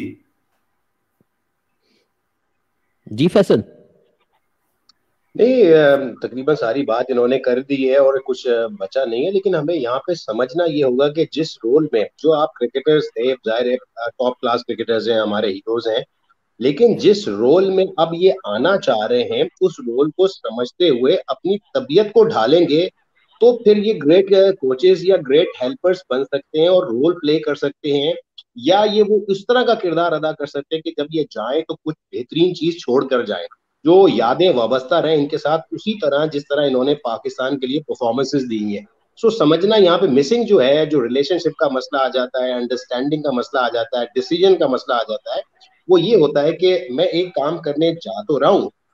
जी फैसल। नहीं, तकरीबन सारी बात इन्होंने कर दी है और कुछ बचा नहीं है, लेकिन हमें यहाँ पे समझना ये होगा कि जिस रोल में जो आप क्रिकेटर्स थे, जाहिर है टॉप क्लास क्रिकेटर्स हैं, हमारे हीरोज हैं, लेकिन जिस रोल में अब ये आना चाह रहे हैं उस रोल को समझते हुए अपनी तबीयत को ढालेंगे तो फिर ये ग्रेट कोचेस या ग्रेट हेल्पर्स बन सकते हैं और रोल प्ले कर सकते हैं, या ये वो इस तरह का किरदार अदा कर सकते हैं कि जब ये जाएं तो कुछ बेहतरीन चीज छोड़ कर जाएं, जो यादें वाबस्ता रहे इनके साथ उसी तरह जिस तरह इन्होंने पाकिस्तान के लिए परफॉर्मेंसेस दी हैं। सो समझना यहाँ पे मिसिंग जो है, जो रिलेशनशिप का मसला आ जाता है, अंडरस्टैंडिंग का मसला आ जाता है, डिसीजन का मसला आ जाता है, वो ये होता है कि मैं एक काम करने जा तो रहा हूँ,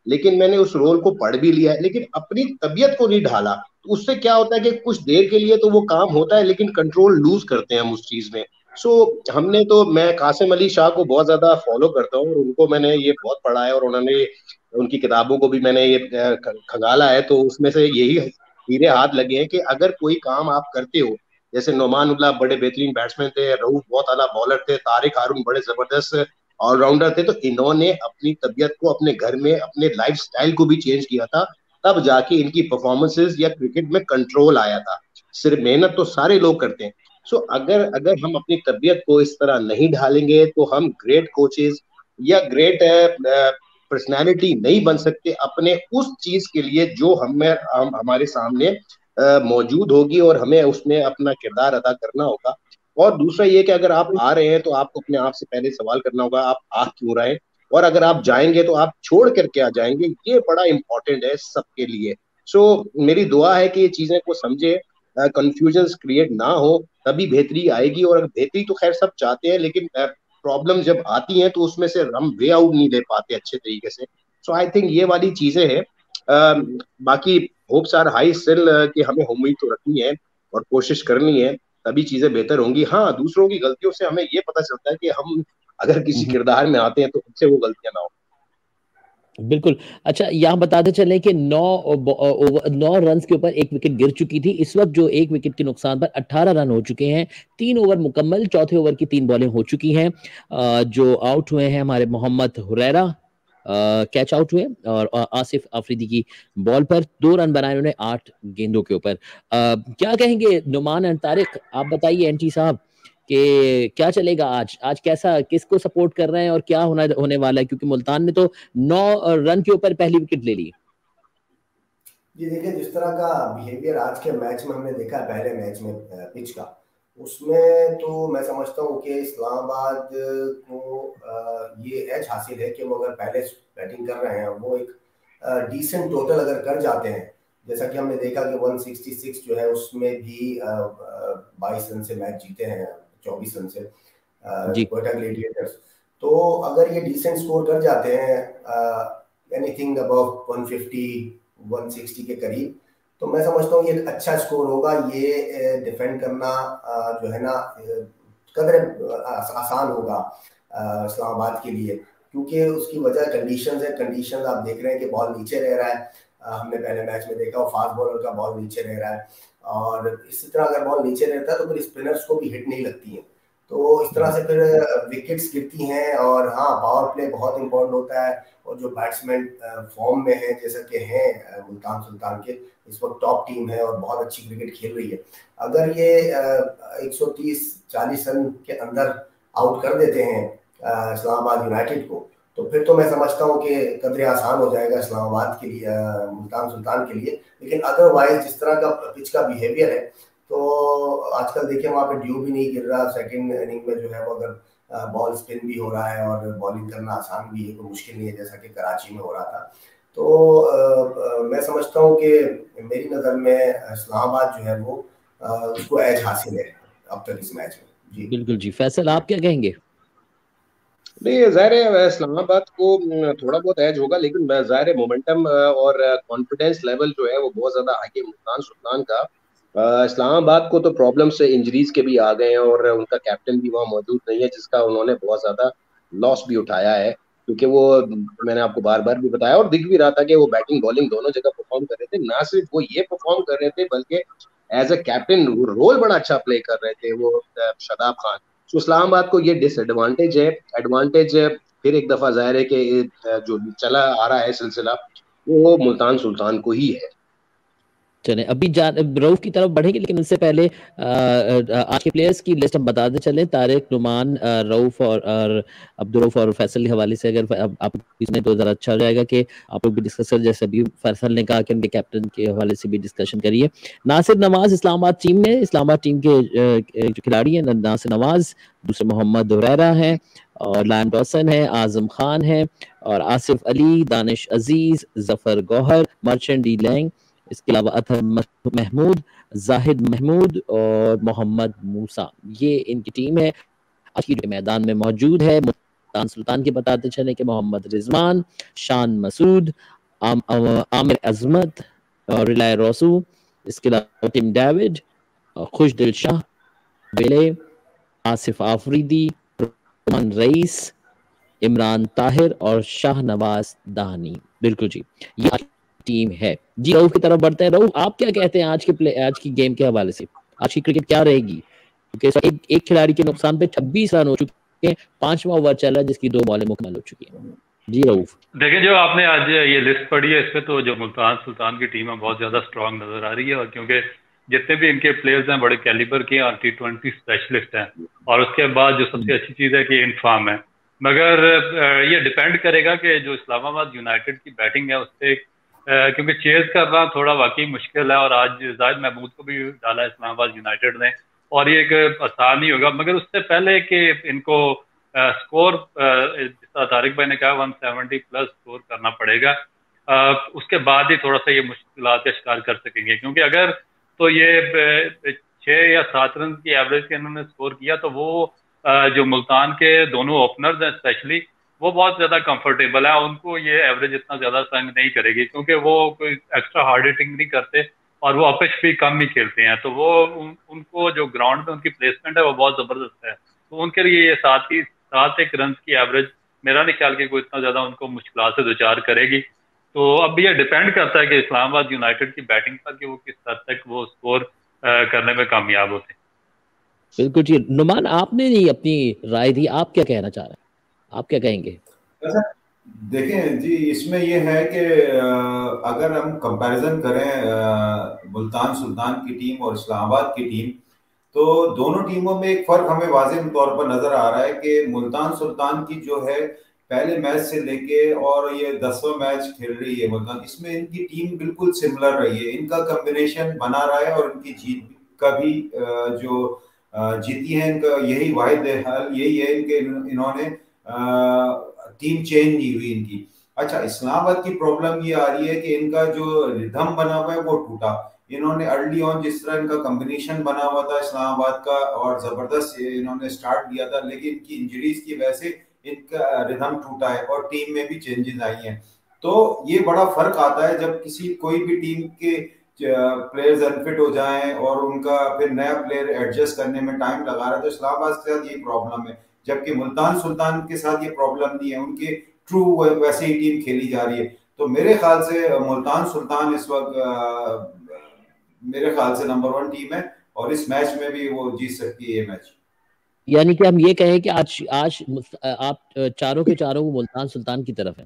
लेकिन मैंने उस रोल को पढ़ भी लिया है, लेकिन अपनी तबीयत को नहीं ढाला। तो उससे क्या होता है कि कुछ देर के लिए तो वो काम होता है, लेकिन कंट्रोल लूज करते हैं हम उस चीज में। हमने तो, मैं कासिम अली शाह को बहुत ज्यादा फॉलो करता हूँ और उनको मैंने ये बहुत पढ़ा है, और उन्होंने उनकी किताबों को भी मैंने ये खंगाला है। तो उसमें से यही हीरे हाथ लगे हैं कि अगर कोई काम आप करते हो, जैसे नोमान उल्लाह बड़े बेहतरीन बैट्समैन थे, रऊफ बहुत आला बॉलर थे, तारिक हारून बड़े जबरदस्त ऑलराउंडर थे, तो इन्होंने अपनी तबीयत को, अपने घर में अपने लाइफ स्टाइल को भी चेंज किया था, तब जाके इनकी परफॉर्मेंसेज या क्रिकेट में कंट्रोल आया था। सिर्फ मेहनत तो सारे लोग करते हैं। अगर अगर हम अपनी तबीयत को इस तरह नहीं ढालेंगे तो हम ग्रेट कोचेज या ग्रेट पर्सनैलिटी नहीं बन सकते अपने उस चीज के लिए जो हमारे सामने मौजूद होगी, और हमें उसमें अपना किरदार अदा करना होगा। और दूसरा ये कि अगर आप आ रहे हैं तो आपको अपने आप से पहले सवाल करना होगा, आप आ क्यों रहे हैं, और अगर आप जाएंगे तो आप छोड़ कर क्या जाएंगे। ये बड़ा इंपॉर्टेंट है सबके लिए। मेरी दुआ है कि ये चीजें को समझे, कंफ्यूजन क्रिएट ना हो, तभी बेहतरी आएगी। और बेहतरी तो खैर सब चाहते हैं, लेकिन प्रॉब्लम जब आती है तो उसमें से हम वे आउट नहीं ले पाते अच्छे तरीके से। आई थिंक ये वाली चीजें हैं। बाकी होप्स आर हाई स्टिल, कि हमें उम्मीद तो रखनी है और कोशिश करनी है, तभी चीजें बेहतर होंगी। हाँ, दूसरों की गलतियों से हमें ये पता चलता है कि हम अगर किसी किरदार में आते हैं तो हमसे वो गलतियां ना हो। बिल्कुल। अच्छा, यहाँ बताते चले कि 9 रन के ऊपर एक विकेट गिर चुकी थी। इस वक्त जो एक विकेट के नुकसान पर 18 रन हो चुके हैं। 3 ओवर मुकम्मल, चौथे ओवर की 3 बॉलें हो चुकी हैं। जो आउट हुए हैं हमारे मोहम्मद हुरैरा कैच आउट हुए, और आसिफ आफरीदी की बॉल पर 2 रन बनाए उन्होंने 8 गेंदों के ऊपर। क्या कहेंगे नुमान एंड तारिक, आप बताइए एंटी साहब कि क्या चलेगा आज कैसा, किसको सपोर्ट कर रहे हैं और क्या होने वाला है, क्योंकि मुल्तान ने तो 9 रन के ऊपर पहली विकेट ले ली। जी देखिए, जिस तरह का बिहेवियर आज के मैच में हमने देखा, पहले मैच में पिच का, उसमें तो मैं समझता हूँ कि इस्लामाबाद को ये एज हासिल है कि वो अगर पहले बैटिंग कर रहे हैं, वो एक डिसेंट टोटल अगर कर जाते हैं, जैसा कि हमने देखा कि 166 जो है उसमें भी 22 रन से मैच जीते हैं, 24 रन से क्वेटा ग्लेडिएटर्स। तो अगर ये डिसेंट स्कोर कर जाते हैं, एनीथिंग अबव 150-160 के करीब, तो मैं समझता हूँ ये एक अच्छा स्कोर होगा। ये डिफेंड करना जो है ना कदर आसान होगा इस्लामाबाद के लिए, क्योंकि उसकी वजह कंडीशंस है। कंडीशंस आप देख रहे हैं कि बॉल नीचे रह रहा है, हमने पहले मैच में देखा, फास्ट बॉलर का बॉल नीचे रह रहा है, और इसी तरह अगर बॉल नीचे रहता है तो फिर स्पिनर्स को भी हिट नहीं लगती है, तो इस तरह से फिर विकेट्स गिरती हैं। और हाँ, पावर प्ले बहुत इंपॉर्टेंट होता है, और जो बैट्समैन फॉर्म में है, जैसा कि हैं मुल्तान सुल्तान के, इस वक्त टॉप टीम है और बहुत अच्छी क्रिकेट खेल रही है, अगर ये 130-40 रन के अंदर आउट कर देते हैं इस्लामाबाद यूनाइटेड को, तो फिर तो मैं समझता हूँ कि कदरे आसान हो जाएगा इस्लामाबाद के लिए, मुल्तान सुल्तान के लिए। लेकिन अदरवाइज जिस तरह का पिच का बिहेवियर है, तो आजकल देखिए वहाँ पे ड्यू भी नहीं गिर रहा। सेकंड इनिंग में जो है वो अगर बॉल स्पिन भी हो रहा है और बॉलिंग करना आसान भी है, तो मुश्किल नहीं है, जैसा कि कराची में हो रहा था। तो मैं समझता हूँ कि मेरी नज़र में इस्लामाबाद जो है वो उसको एज हासिल है अब तक इस मैच में। जी बिल्कुल जी। फैसल, आप क्या कहेंगे? नहीं, जाहिर है इस्लामाबाद को थोड़ा बहुत एज होगा, लेकिन जाहिर है मोमेंटम और कॉन्फिडेंस लेवल जो है वो बहुत ज्यादा आगे मुल्तान सुल्तान का। इस्लामाबाद को तो प्रॉब्लम से इंजरीज के भी आ गए हैं, और उनका कैप्टन भी वहाँ मौजूद नहीं है, जिसका उन्होंने बहुत ज्यादा लॉस भी उठाया है। क्योंकि वो, मैंने आपको बार बार भी बताया और दिख भी रहा था कि वो बैटिंग बॉलिंग दोनों जगह परफॉर्म कर रहे थे। ना सिर्फ वो ये परफॉर्म कर रहे थे, बल्कि एज अ कैप्टन रोल बड़ा अच्छा प्ले कर रहे थे वो शादाब खान। इस्लामाबाद को ये डिसएडवांटेज है। एडवांटेज फिर एक दफा जाहिर है कि जो चला आ रहा है सिलसिला, वो मुल्तान सुल्तान को ही है। चलें, अभी रऊफ की तरफ बढ़ेंगे, लेकिन उससे पहले आज के प्लेयर्स की लिस्ट हम बताते चलें। तारिक, नुमान, रऊफ और अब्दुल रऊफ और फैसल के हवाले से अगर आप इसमें तो ज़रा अच्छा हो जाएगा कि आप लोग भी डिस्कस करें। जैसे अभी फैसल ने कहा कि उनके कैप्टन के हवाले से भी डिस्कशन करिए। नासिर नवाज इस्लामाबाद टीम में, इस्लामाबाद टीम के जो खिलाड़ी हैं, नासिर नवाज, दूसरे मोहम्मद हुरैरा हैं, और लायन डॉसन है, आजम खान है, और Asif Ali, Danish Aziz, Zafar Gohar, Merchant de Lange, इसके अलावा अतहर महमूद, जाहिद महमूद और मोहम्मद मूसा। ये इनकी टीम है आज की मैदान में मौजूद है। मुल्तान सुल्तान के बताते चले कि मोहम्मद रिजवान, शान मसूद, आमिर अजमत, रिलाय रोसू, इसके अलावा टिम डेविड, खुशदिल शाह, बेले, आसिफ आफरीदी, रोमान रईस, इमरान ताहिर और शाहनवाज दानी। बिल्कुल जी, ये टीम है जी। रऊफ की तरफ बढ़ते हैं। रऊफ, आप क्या कहते हैं आज की गेम के हवाले से? आज की क्रिकेट क्या रहेगी? क्योंकि एक खिलाड़ी के नुकसान पे 26 रन हो चुके हैं, 5वां ओवर चल रहा है जिसकी 2 बॉलें मुकम्मल हो चुकी हैं। जी रऊफ, देखिए, जो आपने आज ये लिस्ट पढ़ी है, इसमें तो जो मुल्तान सुल्तान की टीम है बहुत ज्यादा स्ट्रांग नजर आ रही है, और क्योंकि जितने भी इनके प्लेयर्स हैं बड़े कैलिबर के और T20 स्पेशलिस्ट हैं, और उसके बाद जो सबसे अच्छी चीज है कि इनफॉर्म है। मगर ये डिपेंड करेगा कि जो इस्लामाबाद यूनाइटेड की बैटिंग है उससे, क्योंकि चेज करना थोड़ा वाकई मुश्किल है, और आज जाहिद महमूद को भी डाला इस्लामाबाद यूनाइटेड ने, और ये एक आसान नहीं होगा। मगर उससे पहले कि इनको स्कोर, जिस तारिक भाई ने कहा 170 प्लस स्कोर करना पड़ेगा, उसके बाद ही थोड़ा सा ये मुश्किलात का शिकार कर सकेंगे। क्योंकि अगर तो ये 6 या 7 रन की एवरेज के इन्होंने स्कोर किया, तो वो जो मुल्तान के दोनों ओपनर्स हैं स्पेशली, वो बहुत ज्यादा कंफर्टेबल है, उनको ये एवरेज इतना ज्यादा तंग नहीं करेगी, क्योंकि वो कोई एक्स्ट्रा हार्ड हिटिंग नहीं करते और वो अपिच भी कम ही खेलते हैं। तो वो उनको जो ग्राउंड में उनकी प्लेसमेंट है वो बहुत जबरदस्त है, तो उनके लिए ये 7 रन की एवरेज मेरा नहीं ख्याल कि कोई इतना ज्यादा उनको मुश्किल से दो चार करेगी। तो अब ये डिपेंड करता है कि इस्लामाबाद यूनाइटेड की बैटिंग पर कि वो किस हद तक वो स्कोर करने में कामयाब होते हैं। बिल्कुल जी। नुमान, आपने नहीं अपनी राय दी, आप क्या कहना चाह रहे हैं? आप क्या कहेंगे? देखें जी, इसमें ये है कि अगर हम कंपैरिजन करें मुल्तान सुल्तान की टीम और इस्लामाबाद की टीम, तो दोनों टीमों में एक फर्क हमें वाज़ेह तौर पर नजर आ रहा है कि मुल्तान सुल्तान की जो है पहले मैच से लेके और ये 10वां मैच खेल रही है मुल्तान, इसमें इनकी टीम बिल्कुल सिमिलर रही है, इनका कॉम्बिनेशन बना रहा है, और इनकी जीत का भी जो जीती है इनका यही वाहिद हल यही है इनके, इन्होंने टीम चेंज नहीं हुई इनकी। अच्छा, इस्लामाबाद की प्रॉब्लम ये आ रही है कि इनका जो रिदम बना हुआ है वो टूटा। इन्होंने अर्ली ऑन जिस तरह इनका कॉम्बिनेशन बना हुआ था इस्लामाबाद का, और जबरदस्त इन्होंने स्टार्ट किया था, लेकिन इनकी इंजरीज की वजह से इनका रिदम टूटा है और टीम में भी चेंजेस आई हैं। तो ये बड़ा फर्क आता है जब कोई भी टीम के प्लेयर्स अनफिट हो जाएं और उनका फिर नया प्लेयर एडजस्ट करने में टाइम लगा रहा है। तो इस्लामाबाद के साथ ये प्रॉब्लम है, जबकि मुल्तान सुल्तान के साथ ये प्रॉब्लम नहीं है, उनके ट्रू वैसे ही टीम खेली जा रही है। तो मेरे ख्याल से मुल्तान सुल्तान इस वक्त मेरे ख्याल से नंबर 1 टीम है, और इस मैच में भी वो जीत सकती है ये मैच। यानी कि हम ये कहें कि आज आप चारों के चारों मुल्तान सुल्तान की तरफ है?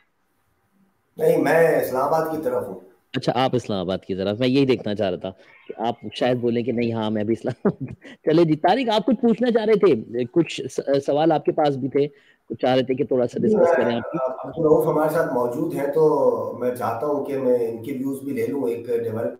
नहीं, मैं इस्लामाबाद की तरफ हूँ। अच्छा, आप इस्लामाबाद की तरफ। मैं यही देखना चाह रहा था कि आप शायद बोले कि नहीं, हाँ मैं भी इस्लामाबाद। चले जी, तारिक आप कुछ पूछना चाह रहे थे, कुछ सवाल आपके पास भी थे, कुछ चाह रहे थे कि थोड़ा सा डिस्कस करें आप। रऊफ हमारे साथ मौजूद है, तो मैं चाहता हूँ कि मैं इनके व्यूज भी ले लूँ एक डेवलप।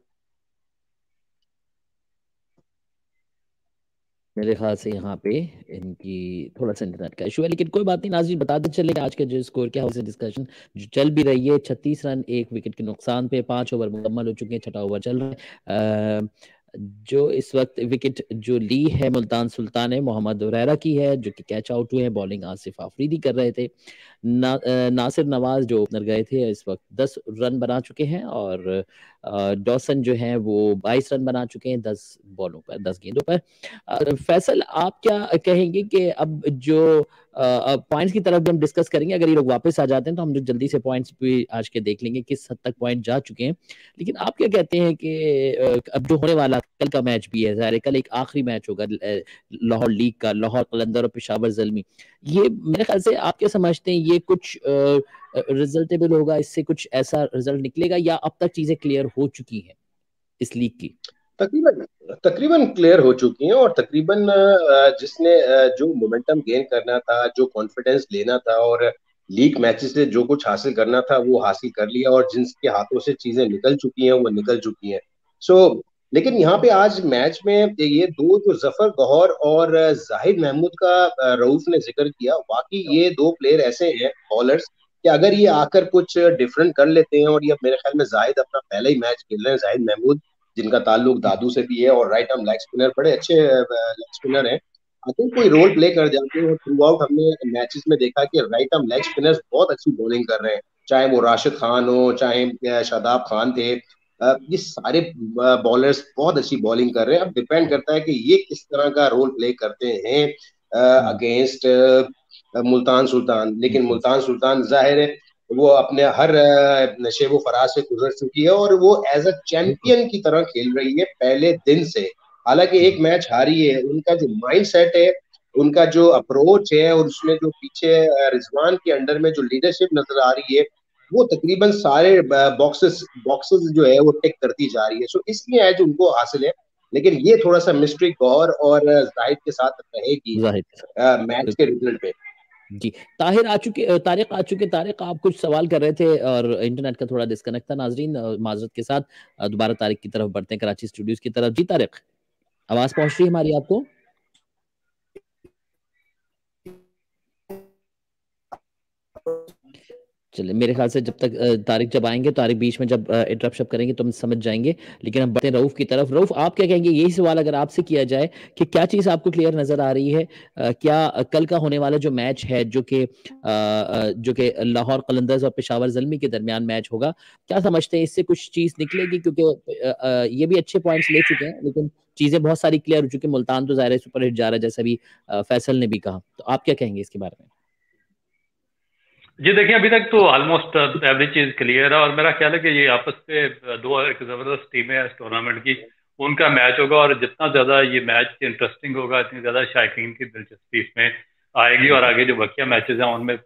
मेरे ख्याल से यहाँ पे इनकी थोड़ा सा इंटरनेट का इशू है, लेकिन कोई बात नहीं। नाज़रीन, बताते चले आज के जो स्कोर के हवाले से डिस्कशन जो चल भी रही है, 36 रन 1 विकेट के नुकसान पे 5 ओवर मुकम्मल हो चुके हैं, 6वां ओवर चल रहा है। जो इस वक्त विकेट जो ली है मुल्तान सुल्तान है, मोहम्मद हुरैरा की है, जो कि कैच आउट हुए हैं। बॉलिंग आसिफ आफरीदी कर रहे थे। नासिर नवाज जो ओपनर गए थे इस वक्त 10 रन बना चुके हैं, और डॉसन जो है वो 22 रन बना चुके हैं 10 बॉलों पर, 10 गेंदों पर। फैसल, आप क्या कहेंगे कि अब जो पॉइंट्स की तरफ भी हम डिस्कस करेंगे, अगर ये लोग वापस आ जाते हैं तो हम लोग जल्दी से पॉइंट्स भी आज के देख लेंगे किस हद तक पॉइंट जा चुके हैं। लेकिन आप क्या कहते हैं कि अब जो होने वाला कल का मैच भी है, ज़ाहिर है कल एक आखिरी मैच होगा लाहौर लीग का, लाहौर कलंदर और पेशावर ज़ल्मी। ये मेरे ख्याल से आप क्या समझते हैं, ये कुछ रिजल्टेबल होगा, इससे कुछ ऐसा रिजल्ट निकलेगा, या अब तक चीजें क्लियर हो चुकी हैं इस लीग की? तकरीबन क्लियर हो चुकी हैं, और तकरीबन जिसने जो मोमेंटम गेन करना था, जो कॉन्फिडेंस लेना था, और लीग मैचेस से जो कुछ हासिल करना था वो हासिल कर लिया, और जिनके हाथों से चीजें निकल चुकी हैं वो निकल चुकी हैं। लेकिन यहाँ पे आज मैच में ये दो जो जफर गौहर और जाहिद महमूद का रऊफ ने जिक्र किया, वाकई ये 2 प्लेयर ऐसे हैं बॉलर्स कि अगर ये आकर कुछ डिफरेंट कर लेते हैं, और ये मेरे ख्याल में जाहिद अपना पहला ही मैच खेल रहे हैं, जाहिद महमूद जिनका ताल्लुक दादू से भी है, और राइट आर्म लेग स्पिनर, बड़े अच्छे लेग स्पिनर हैं। आई थिंक कोई रोल प्ले कर जाते हैं। थ्रू आउट हमने मैचेस में देखा कि राइट आर्म लेग स्पिनर्स बहुत अच्छी बॉलिंग कर रहे हैं, चाहे वो राशिद खान हो, चाहे शादाब खान थे। ये सारे बॉलर्स बहुत अच्छी बॉलिंग कर रहे हैं। अब डिपेंड करता है कि ये किस तरह का रोल प्ले करते हैं अगेंस्ट मुल्तान सुल्तान। लेकिन मुल्तान सुल्तान जाहिर है वो अपने हर नशेबो फराज से गुजर चुकी है और वो एज अ चैंपियन की तरह खेल रही है पहले दिन से। हालांकि एक मैच हारी है, उनका जो माइंड सेट है, उनका जो अप्रोच है और उसमें जो पीछे रिजवान के अंडर में जो लीडरशिप नजर आ रही है, वो तकरीबन सारे बॉक्सेस बॉक्सेस जो है वो टिक करती जा रही है। सो इसलिए एज उनको हासिल है। लेकिन ये थोड़ा सा मिस्ट्री गौर और जाहिद के साथ रहेगी जाहिद मैच के रिजल्ट पे। जी। तारिक आ चुके। तारिक, आप कुछ सवाल कर रहे थे और इंटरनेट का थोड़ा डिस्कनेक्ट था नाजरीन, माजरत के साथ। दोबारा तारिक की तरफ बढ़ते हैं, कराची स्टूडियोज की तरफ। जी तारिक, आवाज पहुंच रही है हमारी आपको? चलिए, मेरे ख्याल से जब तक तारिक जब आएंगे, तारिक बीच में जब इंटरप्शन करेंगे तो हम समझ जाएंगे। लेकिन हम बढ़ते हैं रऊफ की तरफ। रऊफ, आप क्या कहेंगे? यही सवाल अगर आपसे किया जाए कि क्या चीज़ आपको क्लियर नजर आ रही है, क्या कल का होने वाला जो मैच है, जो कि लाहौर कलंदर्स और पेशावर ज़ल्मी के दरमियान मैच होगा, क्या समझते हैं इससे कुछ चीज़ निकलेगी? क्योंकि ये भी अच्छे पॉइंट्स ले चुके हैं, लेकिन चीज़ें बहुत सारी क्लियर हो चुकी है। मुल्तान तो ज़ाहिर है सुपर हिट जा रहा है, जैसा भी फैसल ने भी कहा। तो आप क्या कहेंगे इसके बारे में? जी देखिए, अभी तक तो ऑलमोस्ट एवरी चीज क्लियर है और मेरा ख्याल है कि ये आपस में दो एक जबरदस्त टीमें हैं इस टूर्नामेंट की, उनका मैच होगा और जितना ज्यादा ये मैच इंटरेस्टिंग होगा, इतनी ज्यादा शायकीन की दिलचस्पी इसमें आएगी और आगे जो बकिया मैचेस हैं उनमें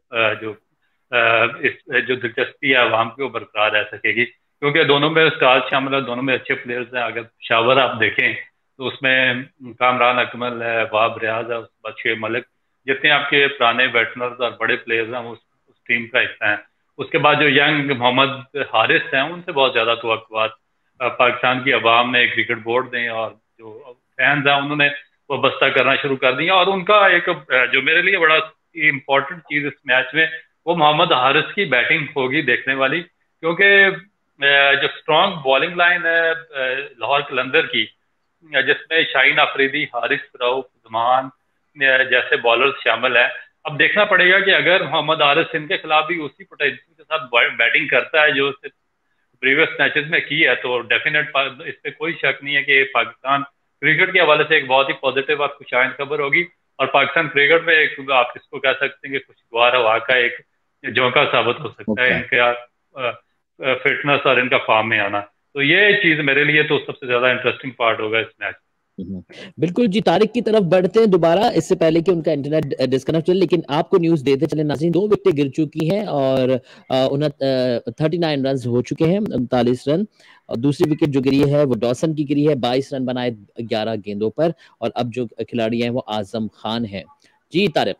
जो दिलचस्पी है आवाम की वो बरकरार रह सकेगी, क्योंकि दोनों में स्टार्स शामिल है, दोनों में अच्छे प्लेयर्स हैं। अगर शावर आप देखें तो उसमें कामरान अकमल है, वाब रियाज है, उसके बाद शुएब मलिक, जितने आपके पुराने वेटरनर्स और बड़े प्लेयर्स हैं उस टीम का हिस्सा है। उसके बाद जो यंग मोहम्मद हारिस हैं, उनसे बहुत ज्यादा तवक्कुआत पाकिस्तान की आवाम ने, क्रिकेट बोर्ड ने और जो फैंस हैं उन्होंने वो बस्ता करना शुरू कर दिया। और उनका एक जो मेरे लिए बड़ा इम्पोर्टेंट चीज इस मैच में, वो मोहम्मद हारिस की बैटिंग होगी देखने वाली, क्योंकि जो स्ट्रॉन्ग बॉलिंग लाइन है लाहौर कलंदर की, जिसमें शाहीन अफरीदी, हारिस रऊफ, जमान जैसे बॉलर्स शामिल हैं। अब देखना पड़ेगा कि अगर मोहम्मद हारिस इनके खिलाफ भी उसी पोटेंशियल के साथ बैटिंग करता है जो प्रीवियस मैचेस में की है, तो डेफिनेट इस पे कोई शक नहीं है कि पाकिस्तान क्रिकेट के हवाले से एक बहुत ही पॉजिटिव और खुशाइंद खबर होगी। और पाकिस्तान क्रिकेट में एक, आप इसको कह सकते हैं कि खुशगवार हवा का एक झोंका साबित हो सकता है इनका फिटनेस और इनका फॉर्म में आना। तो ये चीज मेरे लिए तो सबसे ज्यादा इंटरेस्टिंग पार्ट होगा इस मैच। बिल्कुल जी। तारिक की तरफ बढ़ते हैं दोबारा, इससे पहले कि उनका इंटरनेट डिस्कनेक्ट चले, लेकिन आपको न्यूज देते चले नाज़रीन, 2 विकेटें गिर चुकी हैं और 39 रन हो चुके हैं, 39 रन। और दूसरी विकेट जो गिरी है वो डॉसन की गिरी है, 22 रन बनाए 11 गेंदों पर। और अब जो खिलाड़ी हैं वो आजम खान है। जी तारिक।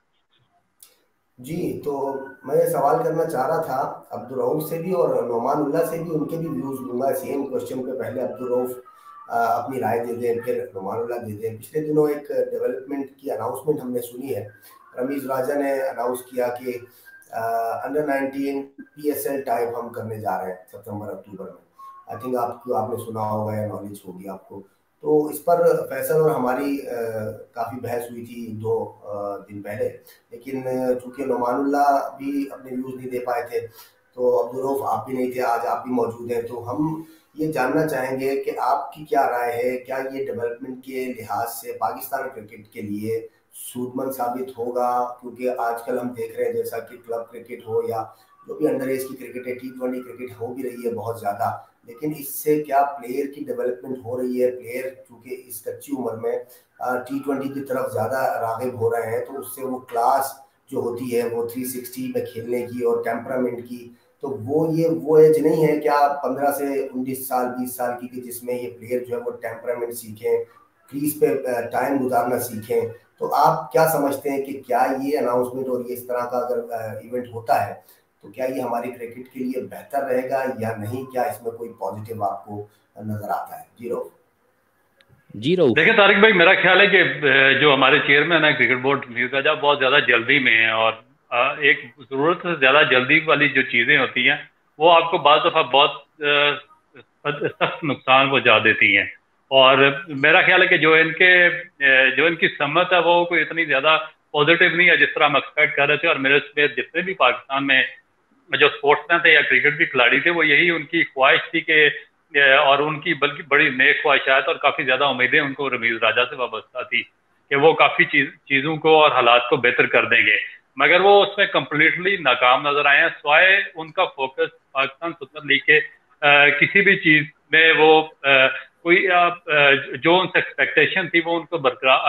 जी, तो मैं सवाल करना चाह रहा था अब्दुल रऊफ से भी और नोमानुल्लाह से भी, उनके भी व्यूज लूंगा सेम क्वेश्चन पे। पहले अब्दुल रऊफ अपनी राय दे दें, फिर नोमानुल्लाह दे दें। पिछले दिनों एक डेवलपमेंट की अनाउंसमेंट हमने सुनी है। रमीज राजा ने अनाउंस किया कि अंडर 19 PSL टाइप हम करने जा रहे हैं सितंबर अक्टूबर में। आई थिंक आपने सुना होगा या नॉलेज होगी आपको। तो इस पर फैसल और हमारी काफ़ी बहस हुई थी 2 दिन पहले, लेकिन चूंकि नोमानुल्लाह भी अपने व्यूज़ नहीं दे पाए थे, तो अब्दुल रऊफ आप भी नहीं थे, आज आप भी मौजूद हैं। तो हम ये जानना चाहेंगे कि आपकी क्या राय है, क्या ये डेवलपमेंट के लिहाज से पाकिस्तान क्रिकेट के लिए सूदमंद साबित होगा? क्योंकि आजकल हम देख रहे हैं जैसा कि क्लब क्रिकेट हो या जो भी अंडर एज की क्रिकेट है, T20 क्रिकेट हो भी रही है बहुत ज़्यादा, लेकिन इससे क्या प्लेयर की डेवलपमेंट हो रही है? प्लेयर चूंकि इस कच्ची उम्र में T20 की तरफ ज़्यादा राग़िब हो रहे हैं, तो उससे वो क्लास जो होती है वो 360 में खेलने की और टेम्परामेंट की, तो वो एज नहीं है क्या 15 से 19 साल 20 साल की, जिसमें ये प्लेयर जो है वो टेम्परामेंट सीखें, क्रीज पे टाइम गुजारना सीखें? तो आप क्या समझते हैं कि क्या ये अनाउंसमेंट और ये इस तरह का अगर इवेंट होता है तो क्या ये हमारी क्रिकेट के लिए बेहतर रहेगा या नहीं? क्या इसमें कोई पॉजिटिव आपको नजर आता है? जी रऊफ। देखिए तारिक भाई, मेरा ख्याल है कि जो हमारे चेयरमैन है क्रिकेट बोर्ड न्यूज़ राजा, बहुत ज्यादा जल्दी में है और एक जरूरत से ज्यादा जल्दी वाली जो चीजें होती हैं वो आपको बाज़ दफा बहुत सख्त नुकसान पहुंचा देती हैं। और मेरा ख्याल है कि जो इनकी सम्मत है वो कोई इतनी ज्यादा पॉजिटिव नहीं है जिस तरह हम एक्सपेक्ट कर रहे थे। और मेरे जितने भी पाकिस्तान में जो स्पोर्ट्समैन थे या क्रिकेट के खिलाड़ी थे वो यही उनकी ख्वाहिश थी कि और उनकी बल्कि बड़ी नेक ख्वाहिशात और काफी ज्यादा उम्मीदें उनको रमीज राजा से वाबस्ता थी कि वो काफी चीजों को और हालात को बेहतर कर देंगे, मगर वो उसमें कम्प्लीटली नाकाम नजर आए हैं। स्वाय उनका फोकस पाकिस्तान सुपर लीग के किसी भी चीज में वो कोई जो उनसे एक्सपेक्टेशन थी वो उनको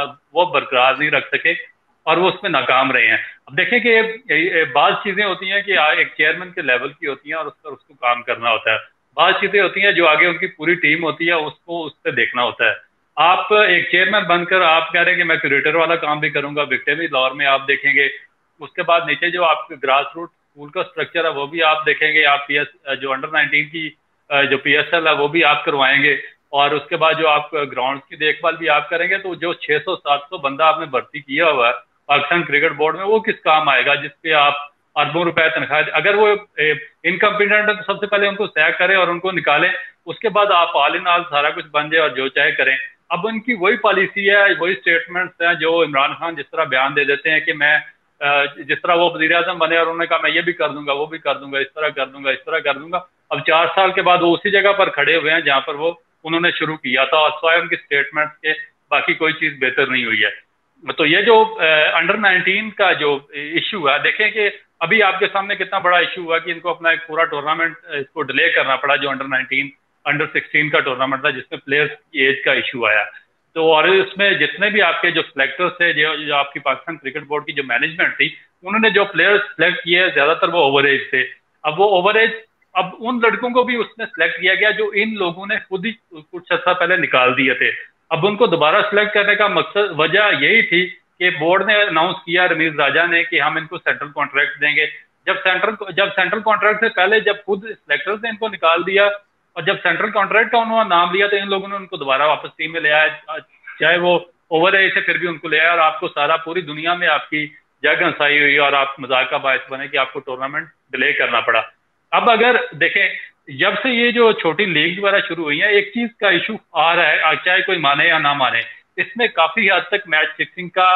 बरकरार नहीं रख सके और वो उसमें नाकाम रहे हैं। अब देखें कि बात चीजें होती हैं कि एक चेयरमैन के लेवल की होती हैं और उस पर उसको काम करना होता है। बात चीजें होती हैं जो आगे उनकी पूरी टीम होती है उसको उस पर देखना होता है। आप एक चेयरमैन बनकर आप कह रहे हैं कि मैं क्यूरेटर वाला काम भी करूंगा, विक्टिम भी दौर में आप देखेंगे, उसके बाद नीचे जो आपके ग्रास रूट स्कूल का स्ट्रक्चर है वो भी आप देखेंगे, आप जो अंडर-19 की जो PSL है वो भी आप करवाएंगे और उसके बाद जो आप ग्राउंड की देखभाल भी आप करेंगे। तो जो 600-700 बंदा आपने भर्ती किया हुआ है पाकिस्तान क्रिकेट बोर्ड में वो किस काम आएगा जिसपे आप अरबों रुपए तनख्वाह, अगर वो इनकम्पिटेंट है तो सबसे पहले उनको सैक करें और उनको निकालें, उसके बाद आप ऑल इन ऑल सारा कुछ बन जाए और जो चाहे करें। अब उनकी वही पॉलिसी है, वही स्टेटमेंट्स हैं जो इमरान खान जिस तरह बयान दे देते हैं कि मैं जिस तरह वो वज़ीर आज़म बने और उन्होंने कहा मैं ये भी कर दूंगा वो भी कर दूंगा, इस तरह कर दूंगा इस तरह कर दूंगा। अब 4 साल के बाद वो उसी जगह पर खड़े हुए हैं जहां पर वो उन्होंने शुरू किया था और स्वयं उनकी स्टेटमेंट्स के बाकी कोई चीज बेहतर नहीं हुई है। तो ये जो अंडर-19 का जो इशू है, देखें कि अभी आपके सामने कितना बड़ा इशू हुआ कि इनको अपना एक पूरा टूर्नामेंट इसको डिले करना पड़ा, जो अंडर-19 अंडर-16 का टूर्नामेंट था जिसमें प्लेयर्स की एज का इशू आया। तो और इसमें जितने भी आपके जो सिलेक्टर्स थे, जो आपकी पाकिस्तान क्रिकेट बोर्ड की जो मैनेजमेंट थी, उन्होंने जो प्लेयर्स सिलेक्ट किए ज्यादातर वो ओवर एज थे। अब वो ओवर एज, अब उन लड़कों को भी उसमें सिलेक्ट किया गया जो इन लोगों ने खुद ही कुछ अर्सा पहले निकाल दिए थे। अब उनको दोबारा सिलेक्ट करने का मकसद वजह यही थी कि बोर्ड ने अनाउंस किया, रमीज राजा ने, कि हम इनको सेंट्रल कॉन्ट्रैक्ट देंगे। जब सेंट्रल कॉन्ट्रैक्ट से पहले जब खुद सिलेक्टर्स ने इनको निकाल दिया और जब सेंट्रल कॉन्ट्रैक्ट का उन्होंने नाम लिया तो इन लोगों ने उनको दोबारा वापस टीम में ले आया, चाहे वो ओवर एज से फिर भी उनको ले आया और आपको सारा पूरी दुनिया में आपकी जग हंसाई हुई और आप मजाक का बायस बने कि आपको टूर्नामेंट डिले करना पड़ा। अब अगर देखें, जब से ये जो छोटी लीग वगैरह शुरू हुई है, एक चीज का इशू आ रहा है, चाहे कोई माने या ना माने, इसमें काफी हद तक मैच फिक्सिंग का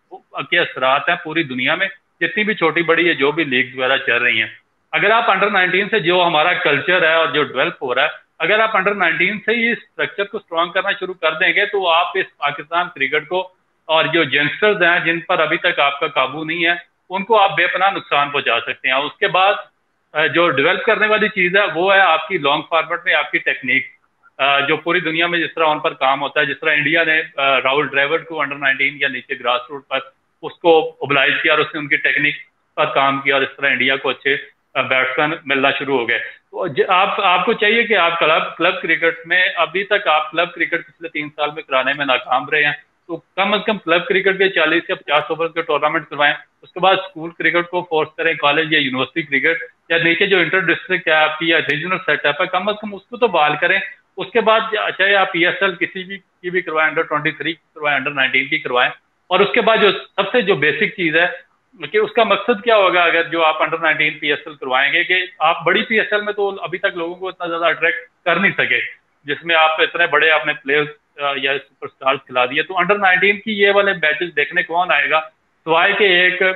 के असरात है पूरी दुनिया में, जितनी भी छोटी बड़ी है जो भी लीग वगैरह चल रही हैं। अगर आप अंडर-19 से जो हमारा कल्चर है और जो डेवलप हो रहा है, अगर आप अंडर-19 से ही इस स्ट्रक्चर को स्ट्रॉन्ग करना शुरू कर देंगे तो आप इस पाकिस्तान क्रिकेट को और जो यंगस्टर्स हैं जिन पर अभी तक आपका काबू नहीं है, उनको आप बेपनाह नुकसान पहुंचा सकते हैं। उसके बाद जो डेवलप करने वाली चीज है वो है आपकी लॉन्ग फॉर्मेट में आपकी टेक्निक, जो पूरी दुनिया में जिस तरह उन पर काम होता है। जिस तरह इंडिया ने राहुल द्रविड़ को अंडर-19 या नीचे ग्रास रूट पर उसको ओबलाइज किया और उसने उनकी टेक्निक पर काम किया और इस तरह इंडिया को अच्छे बैट्समैन मिलना शुरू हो गए। तो आपको चाहिए कि आप क्लब क्रिकेट में, अभी तक आप क्लब क्रिकेट पिछले 3 साल में कराने में नाकाम रहे हैं, तो कम से कम क्लब क्रिकेट के 40 या 50 ओवर के टूर्नामेंट करवाएं। उसके बाद स्कूल क्रिकेट को फोर्स करें, कॉलेज या यूनिवर्सिटी क्रिकेट या नीचे जो इंटर डिस्ट्रिक्ट है आपकी या रीजनल सेटअप है, कम से कम उसको तो बहाल करें। उसके बाद चाहे आप PSL किसी भी की भी करवाएं, अंडर-23 की करवाएं, अंडर-19 की करवाएं। और उसके बाद जो सबसे जो बेसिक चीज है कि उसका मकसद क्या होगा अगर जो आप अंडर-19 PSL करवाएंगे, कि आप बड़ी PSL में तो अभी तक लोगों को इतना ज्यादा अट्रैक्ट कर नहीं सके, जिसमें आप इतने बड़े आपने प्लेयर्स या सुपरस्टार्स खिला दिए। तो अंडर-19 की ये वाले मैचेस देखने कौन आएगा, सिवाय के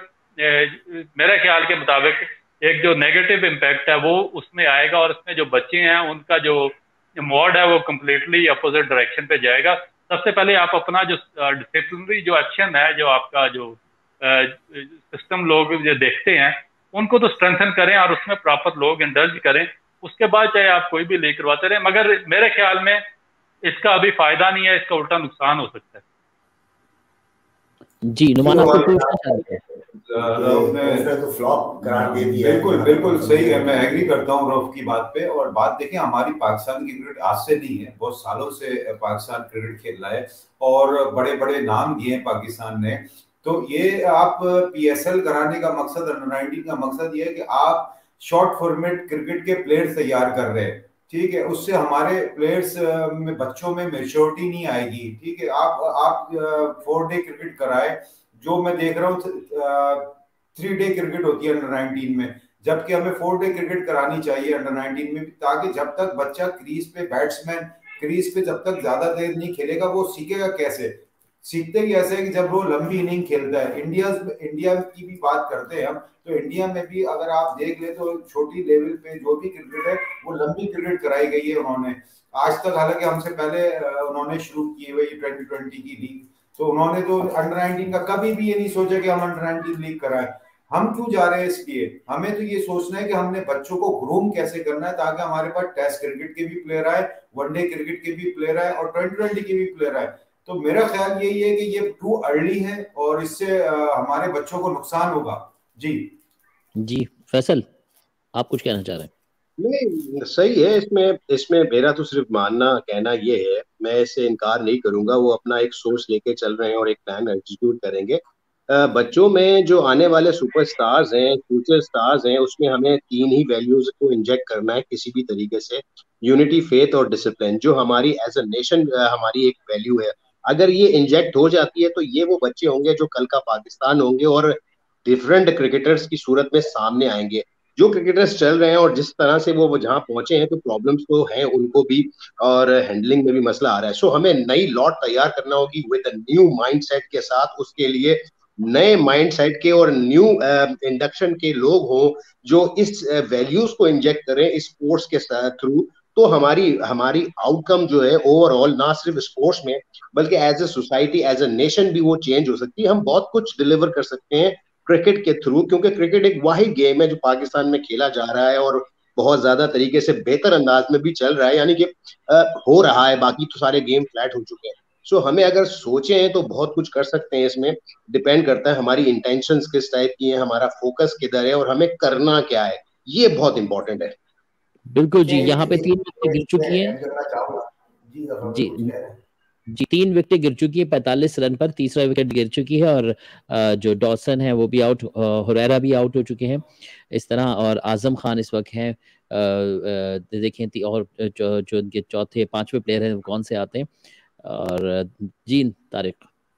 एक मेरे ख्याल के मुताबिक एक जो नेगेटिव इम्पैक्ट है वो उसमें आएगा और उसमें जो बच्चे हैं उनका जो मोड है वो कम्प्लीटली अपोजिट डायरेक्शन पे जाएगा। सबसे पहले आप अपना जो डिसिप्लिनरी जो एक्शन है, जो आपका जो सिस्टम लोग जो देखते हैं उनको तो स्ट्रेंथन करें और उसमें प्रॉपर लोग इंडल्ज करें। उसके बाद चाहे आप कोई भी लीग करवाते रहे, मगर मेरे ख्याल में इसका अभी फायदा नहीं है, इसका उल्टा नुकसान हो सकता है। जी नुमान, आपको पूछना चाहते हैं? तो फ्लॉप करार दे दिया। बिल्कुल सही है, मैं एग्री करता हूँ रऊफ की बात पे। और बात देखें, हमारी पाकिस्तान की क्रिकेट आज से नहीं है, बहुत सालों से पाकिस्तान क्रिकेट खेल रहा है और बड़े बड़े नाम दिए हैं पाकिस्तान ने। तो ये आप PSL कराने का मकसद, अंडर-19 का मकसद ये है कि आप शॉर्ट फॉर्मेट क्रिकेट के प्लेयर्स तैयार कर रहे हैं, ठीक है। उससे हमारे प्लेयर्स में, बच्चों में मैच्योरिटी नहीं आएगी, ठीक है। आप 4 डे क्रिकेट कराए, जो मैं देख रहा हूँ 3 डे क्रिकेट होती है अंडर-19 में, जबकि हमें 4 डे क्रिकेट करानी चाहिए अंडर-19 में, ताकि जब तक बच्चा क्रीज पे बैट्समैन क्रीज पे जब तक ज्यादा देर नहीं खेलेगा वो सीखेगा कैसे? सीखते ही ऐसे है कि जब वो लंबी इनिंग खेलता है। इंडिया की भी बात करते हैं हम, तो इंडिया में भी अगर आप देख ले तो छोटी लेवल पे जो भी क्रिकेट है वो लंबी क्रिकेट कराई गई है उन्होंने आज तक। हालांकि हमसे पहले उन्होंने शुरू की हुई 2020 की लीग, तो उन्होंने तो अंडर 19 का कभी भी ये नहीं सोचा कि हम अंडर 19 लीग कराएं। हम क्यों जा रहे हैं इसलिए? हमें तो ये सोचना है कि हमने बच्चों को ग्रूम कैसे करना है ताकि हमारे पास टेस्ट क्रिकेट के भी प्लेयर आए, वनडे क्रिकेट के भी प्लेयर आए और 2020 के भी प्लेयर आए। तो मेरा ख्याल यही है कि ये टू अर्ली है और इससे हमारे बच्चों को नुकसान होगा। जी फैसल, आप कुछ कहना चाह रहे हैं? नहीं, सही है। इसमें इसमें मेरा तो सिर्फ मानना कहना ये है, मैं इससे इनकार नहीं करूंगा। वो अपना एक सोर्स लेके चल रहे हैं और एक प्लान एग्जीक्यूट करेंगे। बच्चों में जो आने वाले सुपरस्टार्स हैं, फ्यूचर स्टार्स हैं, उसमें हमें 3 ही वैल्यूज को इंजेक्ट करना है किसी भी तरीके से। यूनिटी, फेथ और डिसिप्लिन, जो हमारी एज अ नेशन हमारी एक वैल्यू है। अगर ये इंजेक्ट हो जाती है तो ये वो बच्चे होंगे जो कल का पाकिस्तान होंगे और डिफरेंट क्रिकेटर्स की सूरत में सामने आएंगे। जो क्रिकेटर्स चल रहे हैं और जिस तरह से वो जहाँ पहुंचे हैं, तो प्रॉब्लम्स तो हैं उनको भी और हैंडलिंग में भी मसला आ रहा है। सो हमें नई लॉट तैयार करना होगी विद न्यू माइंडसेट के साथ। उसके लिए नए माइंडसेट के और न्यू इंडक्शन के लोग हों जो इस वैल्यूज को इंजेक्ट करें इस स्पोर्ट्स के थ्रू। तो हमारी हमारी आउटकम जो है ओवरऑल, ना सिर्फ स्पोर्ट्स में बल्कि as a society, as a nation भी वो चेंज हो सकती है। हम बहुत कुछ डिलीवर कर सकते हैं क्रिकेट के थ्रू, क्योंकि क्रिकेट एक वाहिद गेम है जो पाकिस्तान में खेला जा रहा है और बहुत ज्यादा तरीके से बेहतर अंदाज में भी चल रहा है। यानी कि हो रहा है, बाकी तो सारे गेम फ्लैट हो चुके हैं। सो हमें अगर सोचें तो बहुत कुछ कर सकते हैं। इसमें डिपेंड करता है हमारी इंटेंशंस किस टाइप की है, हमारा फोकस किधर है और हमें करना क्या है। ये बहुत इंपॉर्टेंट है। बिल्कुल जी। यहाँ पे 3 विकेट गिर चुकी हैं जी। जी 3 विकेट गिर चुकी है 45 रन पर। तीसरा विकेट गिर चुकी है और जो डॉसन है वो भी आउट, हुरैरा भी आउट हो चुके हैं इस तरह। और आजम खान इस वक्त हैं। देखें और जो उनके चौथे 5वें प्लेयर हैं वो कौन से आते हैं। और जी तारिक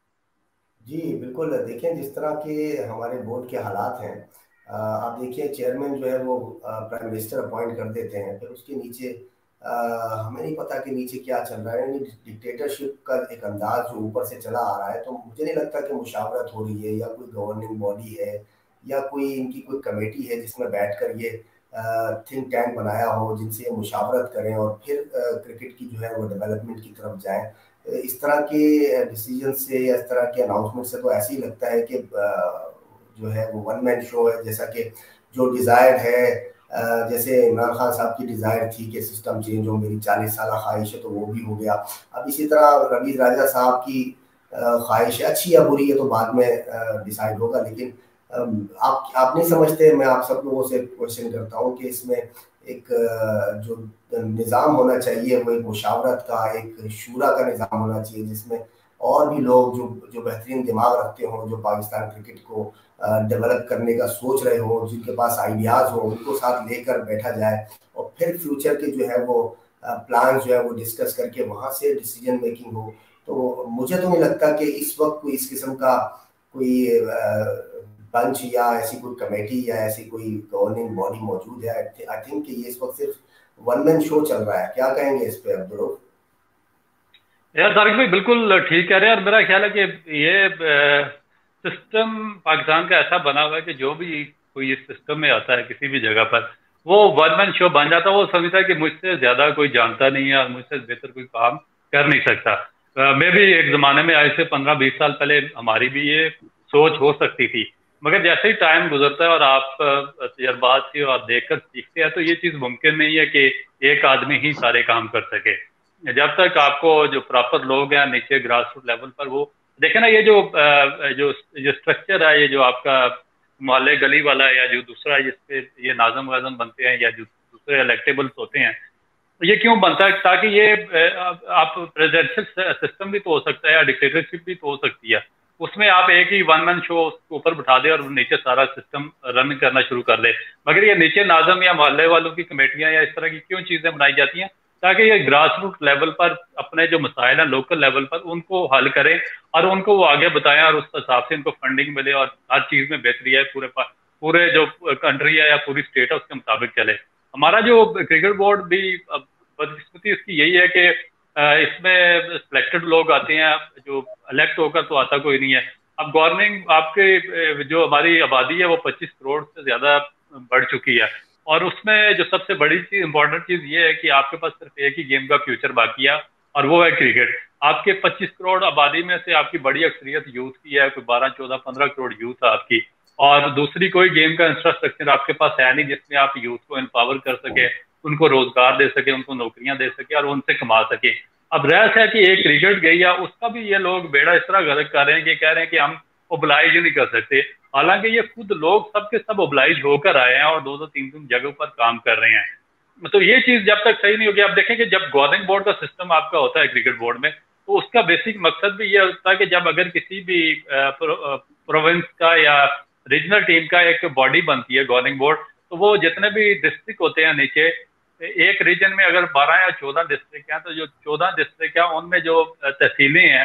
जी बिल्कुल, देखें जिस तरह के हमारे बोर्ड के हालात हैं, आप देखिए चेयरमैन जो है वो प्राइम मिनिस्टर अपॉइंट कर देते हैं, फिर उसके नीचे हमें नहीं पता कि नीचे क्या चल रहा है। यानी डिक्टेटरशिप का एक अंदाज जो ऊपर से चला आ रहा है। तो मुझे नहीं लगता कि मुशावरत हो रही है या कोई गवर्निंग बॉडी है या कोई इनकी कोई कमेटी है जिसमें बैठकर ये थिंक टैंक बनाया हो जिनसे ये मुशावरत करें और फिर क्रिकेट की जो है वो डेवलपमेंट की तरफ जाएं। इस तरह के डिसीजन से या इस तरह के अनाउंसमेंट से तो ऐसे ही लगता है कि जो है वो वन मैन शो है। जैसा कि जो डिज़ायर है, जैसे इमरान खान साहब की डिज़ायर थी कि सिस्टम चेंज हो, मेरी 40 साल ख्वाहिश है तो वो भी हो गया। अब इसी तरह रवीज राजा साहब की ख्वाहिश अच्छी या बुरी है तो बाद में डिसाइड होगा। लेकिन आप नहीं समझते, मैं आप सब लोगों से क्वेश्चन करता हूँ कि इसमें एक जो निज़ाम होना चाहिए वो एक मुशावरत का, एक शूरा का निज़ाम होना चाहिए जिसमें और भी लोग जो बेहतरीन दिमाग रखते हों, जो पाकिस्तान क्रिकेट को डेवलप करने का सोच रहे हो, जिनके पास आइडियाज़ हो, उनको साथ लेकर बैठा जाए और फिर फ्यूचर के जो है वो प्लान जो है वो डिस्कस करके वहाँ से डिसीजन मेकिंग हो। तो मुझे तो नहीं लगता कि इस वक्त कोई इस किस्म का कोई बंच या ऐसी कोई कमेटी या ऐसी कोई गवर्निंग बॉडी मौजूद है। आई थिंक कि ये इस वक्त सिर्फ वन मैन शो चल रहा है। क्या कहेंगे इस पे अब्दुल? यार तारिक भाई बिल्कुल ठीक कह रहे हैं। और मेरा ख्याल है कि ये सिस्टम पाकिस्तान का ऐसा बना हुआ है कि जो भी कोई इस सिस्टम में आता है किसी भी जगह पर वो वन मैन शो बन जाता है। वो समझता है कि मुझसे ज्यादा कोई जानता नहीं है और मुझसे बेहतर कोई काम कर नहीं सकता। मैं भी एक जमाने में, आज से 15-20 साल पहले हमारी भी ये सोच हो सकती थी, मगर जैसे ही टाइम गुजरता है और आप तजर्बात से और देखकर सीखते हैं तो ये चीज मुमकिन नहीं है कि एक आदमी ही सारे काम कर सके। जब तक आपको जो प्रॉपर लोग हैं नीचे ग्रास रूट लेवल पर, वो देखे ना, ये जो स्ट्रक्चर है, ये जो आपका मोहल्ले गली वाला है या जो दूसरा जिसपे ये नाज़म वाज़म बनते हैं या जो दूसरे इलेक्टेबल्स होते हैं, ये क्यों बनता है? ताकि ये आप प्रेसिडेंशियल सिस्टम भी तो हो सकता है या डिक्टेटरशिप भी तो हो सकती है, उसमें आप एक ही वन मैन शो ऊपर बिठा दे और नीचे सारा सिस्टम रन करना शुरू कर दे। मगर ये नीचे नाज़म या मोहल्ले वालों की कमेटियां या इस तरह की क्यों चीजें बनाई जाती हैं? ताकि ये ग्रास रूट लेवल पर अपने जो मसाइल हैं लोकल लेवल पर उनको हल करें और उनको वो आगे बताएं और उस हिसाब से इनको फंडिंग मिले और हर चीज में बेहतरी है, पूरे जो कंट्री है या पूरी स्टेट है उसके मुताबिक चले। हमारा जो क्रिकेट बोर्ड भी बदकिस्मती इसकी यही है कि इसमें सिलेक्टेड लोग आते हैं, जो इलेक्ट होकर तो आता कोई नहीं है। अब गवर्निंग आपके जो हमारी आबादी है वो 25 करोड़ से ज्यादा बढ़ चुकी है, और उसमें जो सबसे बड़ी चीज, इंपॉर्टेंट चीज ये है कि आपके पास सिर्फ एक ही गेम का फ्यूचर बाकी है, और वो है क्रिकेट। आपके 25 करोड़ आबादी में से आपकी बड़ी अक्सरियत यूथ की है, कोई 12, 14, 15 करोड़ यूथ है आपकी, और दूसरी कोई गेम का इंफ्रास्ट्रक्चर आपके पास है नहीं जिसमें आप यूथ को एम्पावर कर सके, उनको रोजगार दे सके, उनको नौकरियां दे सके और उनसे कमा सके। अब रहस है कि एक क्रिकेट गई है, उसका भी ये लोग बेड़ा इस तरह गर्क कर रहे हैं कि कह रहे हैं कि हम ओबलाइज नहीं कर सकते, हालांकि ये खुद लोग सबके सब ओबलाइज होकर आए हैं और 2-2, 3-3 जगहों पर काम कर रहे हैं। तो ये चीज जब तक सही नहीं होगी, आप देखें कि जब गवर्निंग बोर्ड का सिस्टम आपका होता है क्रिकेट बोर्ड में, तो उसका बेसिक मकसद भी ये होता है कि जब अगर किसी भी प्रोविंस का या रीजनल टीम का एक बॉडी बनती है गवर्निंग बोर्ड, तो वो जितने भी डिस्ट्रिक्ट होते हैं नीचे, एक रीजन में अगर 12 या 14 डिस्ट्रिक्ट हैं, तो जो 14 डिस्ट्रिक्ट हैं उनमें जो तहसीलें हैं,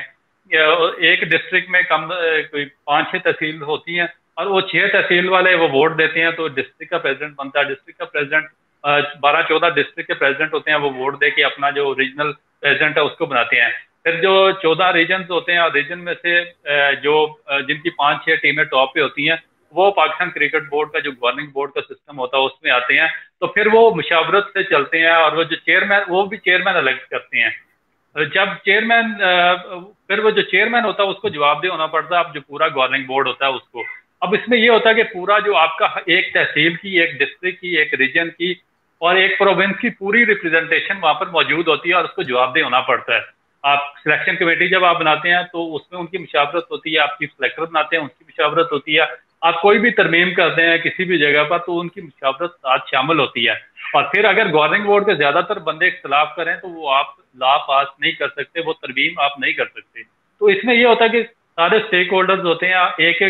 एक डिस्ट्रिक्ट में कम कोई 5-6 तहसील होती हैं, और वो 6 तहसील वाले वो वोट देते हैं, तो डिस्ट्रिक्ट का प्रेसिडेंट बनता है। डिस्ट्रिक्ट का प्रेसिडेंट 12-14 डिस्ट्रिक्ट के प्रेसिडेंट होते हैं, वो वोट दे के अपना जो रीजनल प्रेसिडेंट है उसको बनाते हैं। फिर जो 14 रीजन होते हैं, और रीजन में से जो जिनकी 5-6 टीमें टॉप पे होती हैं, वो पाकिस्तान क्रिकेट बोर्ड का जो गवर्निंग बोर्ड का सिस्टम होता है उसमें आते हैं। तो फिर वो मुशावरत से चलते हैं, और वो जो चेयरमैन, वो भी चेयरमैन अलग करते हैं। जब चेयरमैन, फिर वो जो चेयरमैन होता है उसको जवाबदेह होना पड़ता है, अब जो पूरा गवर्निंग बोर्ड होता है उसको। अब इसमें ये होता है कि पूरा जो आपका एक तहसील की, एक डिस्ट्रिक्ट की, एक रीजन की और एक प्रोविंस की पूरी रिप्रेजेंटेशन वहां पर मौजूद होती है, और उसको जवाबदेह होना पड़ता है। आप सिलेक्शन कमेटी जब आप बनाते हैं तो उसमें उनकी मुशावरत होती है, आप चीफ सेलेक्टर बनाते हैं उनकी मुशावरत होती है, आप कोई भी तरमीम करते हैं किसी भी जगह पर तो उनकी मुशावरत साथ शामिल होती है। और फिर अगर गवर्निंग बोर्ड के ज्यादातर बंदे इख्तलाफ करें तो वो आप लॉ पास नहीं कर सकते, वो तरमीम आप नहीं कर सकते। तो इसमें ये होता है कि सारे स्टेक होल्डर्स होते हैं,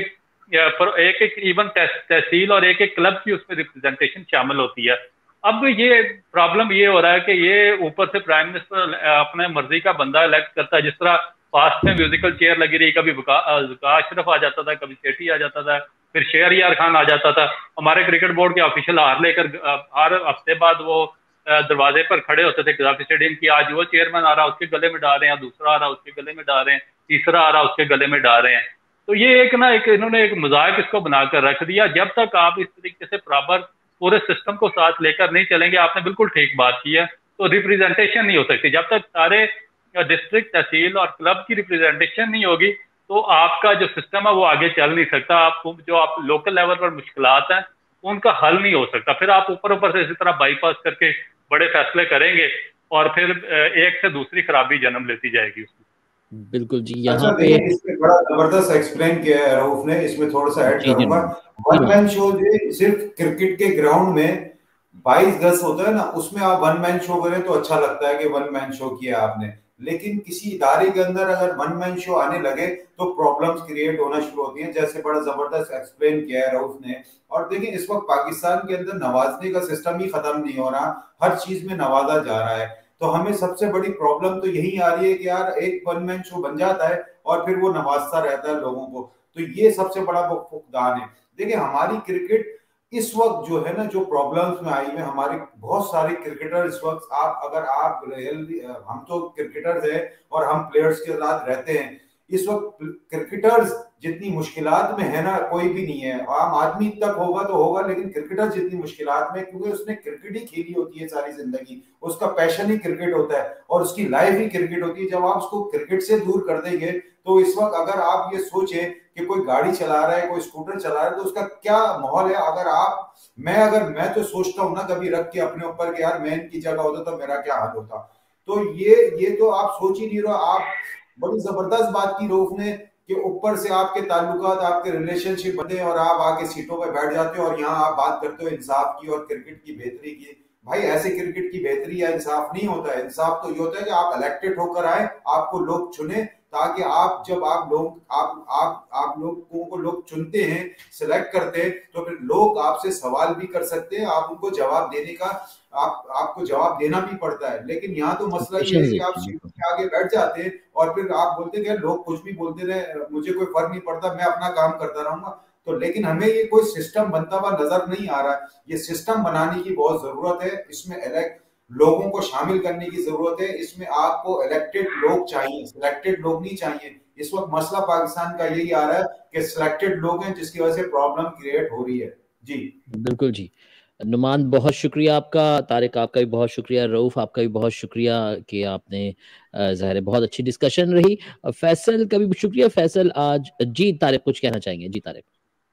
एक एक इवन तहसील और एक एक क्लब की उसमें रिप्रेजेंटेशन शामिल होती है। अब ये प्रॉब्लम ये हो रहा है कि ये ऊपर से प्राइम मिनिस्टर अपने मर्जी का बंदा इलेक्ट करता है, जिस तरह पास्ट में म्यूजिकल चेयर लगी रही, कभी ज़ुका अशरफ आ जाता था, कभी सेठी आ जाता था, फिर शहरयार खान आ जाता था। हमारे क्रिकेट बोर्ड के ऑफिशियल हार लेकर हर हफ्ते बाद वो दरवाजे पर खड़े होते थे गद्दाफी स्टेडियम की, आज वो चेयरमैन आ रहा उसके गले में डाल रहे हैं, दूसरा आ रहा उसके गले में डाल रहे हैं, तीसरा आ रहा उसके गले में डाल रहे हैं। तो ये एक ना एक इन्होंने एक मजाक इसको बनाकर रख दिया। जब तक आप इस तरीके से बराबर पूरे सिस्टम को साथ लेकर नहीं चलेंगे, आपने बिल्कुल ठीक बात की है, तो रिप्रेजेंटेशन नहीं हो सकती। जब तक सारे डिस्ट्रिक्ट, तहसील और क्लब की रिप्रेजेंटेशन नहीं होगी तो आपका जो सिस्टम है वो आगे चल नहीं सकता। आपको जो आप लोकल लेवल पर मुश्किलात हैं उनका हल नहीं हो सकता। फिर आप ऊपर से इसी तरह बाईपास करके बड़े फैसले करेंगे और फिर एक से दूसरी खराबी जन्म लेती जाएगी उसमें। बिल्कुल जी। यहाँ पे इसमें बड़ा जबरदस्त एक्सप्लेन किया है रऊफ ने, इसमें थोड़ा सा ऐड करूंगा। वन मैन शो जो सिर्फ क्रिकेट के ग्राउंड में 22 गज होता है ना, उसमें आप वन मैन शो करें तो अच्छा लगता है कि वन मैन शो किया आपने, लेकिन किसी इदारे के अंदर अगर वन मैन शो आने लगे तो प्रॉब्लम्स क्रिएट होना शुरू होती हैं, जैसे बड़ा जबरदस्त एक्सप्लेन किया है रऊफ ने। और देखिए इस वक्त पाकिस्तान के अंदर नवाजने का सिस्टम ही खत्म नहीं हो रहा, हर चीज में नवाजा जा रहा है। तो हमें सबसे बड़ी प्रॉब्लम तो यही आ रही है कि यार एक वन मैन शो बन जाता है और फिर वो नवाजता रहता है लोगों को, तो ये सबसे बड़ा फुकदान है। देखिए हमारी क्रिकेट इस वक्त जो है ना, जो प्रॉब्लम्स में आई है, हमारे बहुत सारे क्रिकेटर इस वक्त, आप हम तो क्रिकेटर्स हैं और हम प्लेयर्स के साथ रहते हैं, इस वक्त क्रिकेटर्स जितनी मुश्किलात में है ना कोई भी नहीं है। आम आदमी तक होगा तो होगा, लेकिन क्रिकेटर जितनी मुश्किलात में, क्योंकि उसने क्रिकेट ही खेली होती है सारी जिंदगी, उसका पैशन ही क्रिकेट होता है और उसकी लाइफ ही क्रिकेट होती है। जब आप उसको क्रिकेट से दूर कर देंगे तो इस वक्त अगर आप ये सोचें कि कोई गाड़ी चला रहा है, कोई स्कूटर चला रहा है, तो उसका क्या माहौल है। अगर मैं तो सोचता हूँ ना कभी रख के अपने ऊपर कि यार मैं इनकी जगह होता तो मेरा क्या हाल होता। तो ये तो आप सोच ही नहीं रहे। आप बड़ी जबरदस्त बात की रऊफ ने कि ऊपर से आपके ताल्लुकात, आपके रिलेशनशिप बनते हैं और आप आके सीटों पे बैठ जाते हो और यहाँ आप बात करते हो इंसाफ की और क्रिकेट की बेहतरी की। भाई ऐसे क्रिकेट की बेहतरी या इंसाफ नहीं होता है। इंसाफ तो ये होता है कि आप इलेक्टेड होकर आए, आपको लोग चुने, ताकि आप लोगों को लोग चुनते हैं, सिलेक्ट करते हैं, तो फिर लोग आपसे सवाल भी कर सकते हैं, आप उनको जवाब देने का आपको जवाब देना भी पड़ता है। लेकिन यहाँ तो मसला ये है कि आप सीटों के आगे बैठ जाते हैं और फिर आप बोलते हैं लोग कुछ भी बोलते रहे, मुझे कोई फर्क नहीं पड़ता, मैं अपना काम करता रहूंगा। तो लेकिन हमें ये कोई सिस्टम बनता हुआ नजर नहीं आ रहा है। ये सिस्टम बनाने की बहुत जरूरत है। इसमें लोगों को शामिल करने की जरूरत है। इसमें आपको इलेक्टेड लोग चाहिए, सिलेक्टेड लोग नहीं चाहिए। इस वक्त मसला पाकिस्तान का यही आ रहा है कि सिलेक्टेड लोग हैं, जिसकी वजह से प्रॉब्लम क्रिएट हो रही है। जी बिल्कुल जी। नुमान, बहुत शुक्रिया आपका। तारिक, आपका भी बहुत शुक्रिया। रऊफ, आपका भी बहुत शुक्रिया कि आपने ज़ाहिर है बहुत अच्छी डिस्कशन रही। फैसल का भी शुक्रिया। फैसल आज जी, तारिक कुछ कहना चाहेंगे? जी तारिक।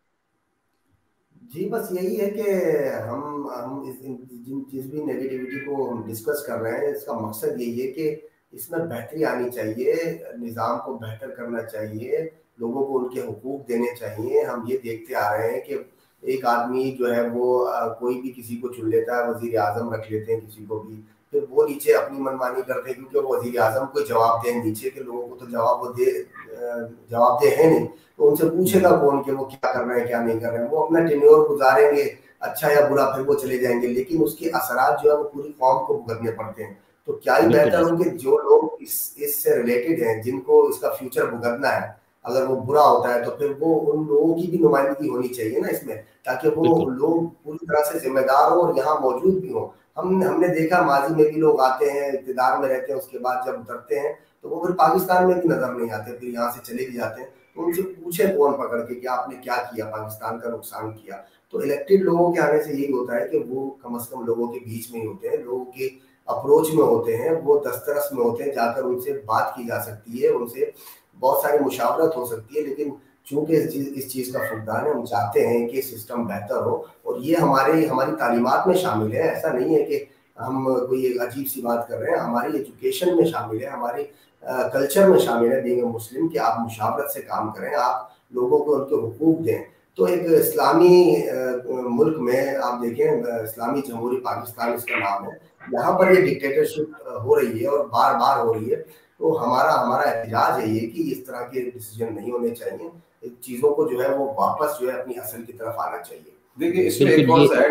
जी बस यही है कि हम जिस भी नेगेटिविटी को हम डिस्कस कर रहे हैं, इसका मकसद यही है कि इसमें बेहतरी आनी चाहिए, निज़ाम को बेहतर करना चाहिए, लोगों को उनके हुकूक देने चाहिए। हम ये देखते आ रहे हैं कि एक आदमी जो है वो कोई भी किसी को चुन लेता है, वजीर आजम रख लेते हैं किसी को भी, फिर वो नीचे अपनी मनमानी करते हैं, क्योंकि वो वजीर आजम को जवाब दें, नीचे के लोगों को तो जवाब दे है नहीं, तो उनसे पूछेगा कौन कि वो क्या कर रहे हैं क्या नहीं कर रहे हैं। वो अपना टेन्योर गुजारेंगे, अच्छा या बुरा, फिर वो चले जाएंगे, लेकिन उसके असरात जो है वो पूरी कौम को भुगतने पड़ते हैं। तो क्या ही बेहतर होंगे जो लोग इससे रिलेटेड हैं, जिनको इसका फ्यूचर भुगतना है, अगर वो बुरा होता है तो फिर वो उन लोगों की भी नुमाइंदगी होनी चाहिए ना इसमें, ताकि वो लोग पूरी तरह से जिम्मेदार हो और यहाँ मौजूद भी हो। हमने देखा माजी में भी लोग आते हैं, इक़्तिदार में रहते हैं, उसके बाद जब उतरते हैं तो वो फिर पाकिस्तान में भी नजर नहीं आते, फिर यहाँ से चले भी जाते हैं। तो उनसे पूछे कौन पकड़ के कि आपने क्या किया, पाकिस्तान का नुकसान किया। तो इलेक्टेड लोगों के आने से यही होता है कि वो कम से कम लोगों के बीच में ही होते हैं, लोगों के अप्रोच में होते हैं, वो दस्तरस में होते हैं, जाकर उनसे बात की जा सकती है, उनसे बहुत सारी मुशावरत हो सकती है। लेकिन चूंकि इस चीज़ का फुकदान है, हम चाहते हैं कि सिस्टम बेहतर हो, और ये हमारी तालीमात में शामिल है। ऐसा नहीं है कि हम कोई एक अजीब सी बात कर रहे हैं, हमारी एजुकेशन में शामिल है, हमारी कल्चर में शामिल है बीइंग मुस्लिम, कि आप मुशावरत से काम करें, आप लोगों को उनके हुकूक दें। तो एक इस्लामी मुल्क में आप देखें, इस्लामी जमहूरी पाकिस्तान इसका नाम है, यहाँ पर ये डिक्टेटरशिप हो रही है और बार बार हो रही है। तो हमारा एहतजाज है ये कि इस तरह के डिसीजन नहीं होने चाहिए, चीज़ों को जो है वो वापस जो है अपनी असल की तरफ आना चाहिए। देखिए इसमें एक थोड़ा सा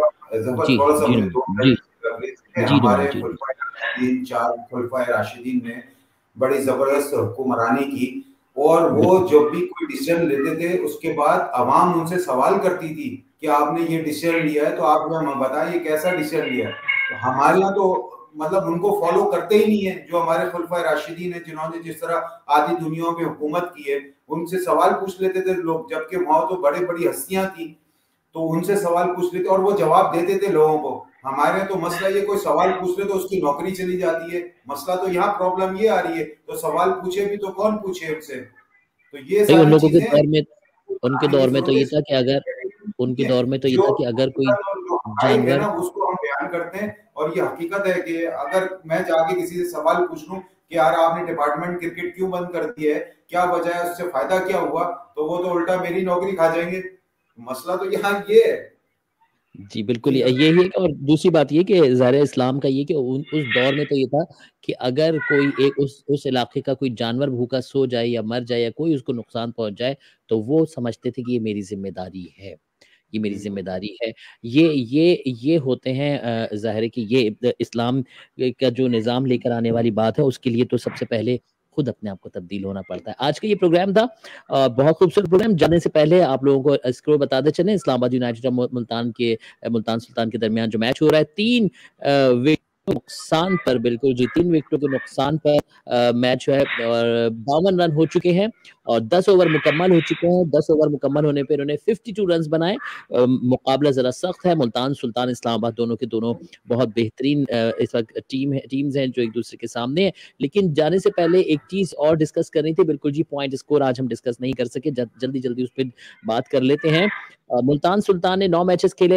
हमारे खुलफाए राशिदीन ने बड़ी जबरदस्त हुक्मरानी की, और वो जब भी कोई डिसीजन लेते थे उसके बाद आवाम उनसे सवाल करती थी कि आपने ये डिसीजन लिया है तो आप हमें बताइए कैसा डिसीजन लिया है। तो हमारे यहाँ तो मतलब उनको फॉलो करते ही नहीं है, जो हमारे खुलफाए राशिदीन है, जिन्होंने जिस तरह आदि दुनिया में हुकूमत की है, उनसे सवाल पूछ लेते थे लोग, जबकि वहां तो बड़ी बड़ी हस्तियां थी, तो उनसे सवाल पूछ लेते और वो जवाब देते थे लोगों को। हमारे तो मसला ये, कोई सवाल पूछ ले तो उसकी नौकरी चली जाती है। मसला तो यहाँ प्रॉब्लम ये आ रही है, तो सवाल पूछे भी तो कौन पूछे उनसे। तो ये सारी लोगों के चीजें उनके दौर में तो ये था कि अगर उनके दौर में तो ये था कि अगर कोई जानवर ना, उसको हम बयान करते हैं। और ये हकीकत है कि अगर मैं जाके किसी से सवाल पूछ लूं कि यार आपने डिपार्टमेंट क्रिकेट क्यों बंद कर दिया है, क्या वजह है, उससे फायदा क्या हुआ, तो वो तो उल्टा मेरी नौकरी खा जाएंगे। मसला तो यहाँ ये है। जी बिल्कुल, यही है। और दूसरी बात ये कि ज़ाहिर इस्लाम का ये कि उस दौर में तो ये था कि अगर कोई एक उस इलाके का कोई जानवर भूखा सो जाए या मर जाए या कोई उसको नुकसान पहुंच जाए, तो वो समझते थे कि ये मेरी जिम्मेदारी है, ये मेरी जिम्मेदारी है। ये होते हैं ज़ाहिर है कि ये इस्लाम का जो निज़ाम लेकर आने वाली बात है, उसके लिए तो सबसे पहले खुद अपने आप को तब्दील होना पड़ता है। आज का ये प्रोग्राम था, बहुत खूबसूरत प्रोग्राम। जाने से पहले आप लोगों को स्कोर बताते चलें, इस्लामाबाद यूनाइटेड और मुल्तान सुल्तान के दरमियान जो मैच हो रहा है, 3 नुकसान पर, बिल्कुल जी 3 विकेटों के नुकसान पर मैच है, और 52 रन हो चुके हैं और 10 ओवर मुकम्मल हो चुके हैं। 10 ओवर मुकम्मल होने पर उन्होंने 52 रन बनाए। मुकाबला जरा सख्त है, मुल्तान सुल्तान इस्लामाबाद दोनों के दोनों बहुत बेहतरीन इस वक्त टीम्स हैं जो एक दूसरे के सामने है। लेकिन जाने से पहले एक चीज और डिस्कस करनी थी, बिल्कुल जी पॉइंट स्कोर आज हम डिस्कस नहीं कर सके, जल्दी उस पर बात कर लेते हैं। मुल्तान सुल्तान ने 9 मैचेस खेले,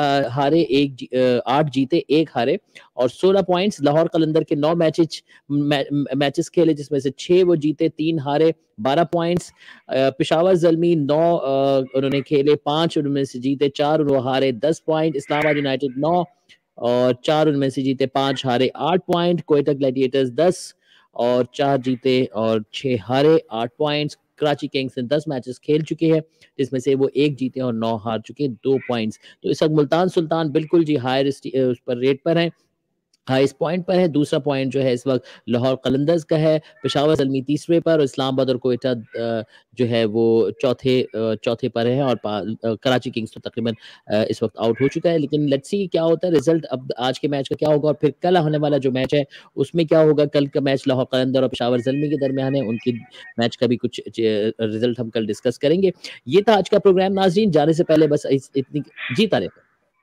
8 जीते 1 हारे और 16 पॉइंट्स। लाहौर कलंदर के 9 मैचेस खेले, जिसमें से 6 वो जीते 3 हारे, 12 पॉइंट्स। पेशावर ज़ल्मी 9 उन्होंने खेले, 5 उनमें से जीते 4 वो हारे, 10 पॉइंट। इस्लामाबाद यूनाइटेड 9 और 4 उनमें से जीते 5 हारे, 8 पॉइंट। कोयटा ग्लैडिएटर्स 10 और 4 जीते और 6 हारे, 8 पॉइंट्स। कराची किंग्स ने 10 मैचेस खेल चुके हैं, जिसमें से वो 1 जीते और 9 हार चुके, 2 पॉइंट्स। तो इस वक्त मुल्तान सुल्तान बिल्कुल जी हायर उस पर रेट पर है। हाईएस्ट पॉइंट पर है। दूसरा पॉइंट जो है इस वक्त लाहौर कलंदर्स का है, पेशावर ज़ल्मी तीसरे पर और इस्लामाबाद और कोयटा जो है वो चौथे पर है और कराची किंग्स तो तकरीबन इस वक्त आउट हो चुका है। लेकिन लेट्स सी क्या होता है रिजल्ट अब आज के मैच का क्या होगा और फिर कल होने वाला जो मैच है उसमें क्या होगा। कल का मैच लाहौर कलंदर और पेशावर ज़ल्मी के दरमियान है, उनकी मैच का भी कुछ रिजल्ट हम कल डिस्कस करेंगे। ये था आज का प्रोग्राम नाज़रीन। जाने से पहले बस इतनी जी तारीफ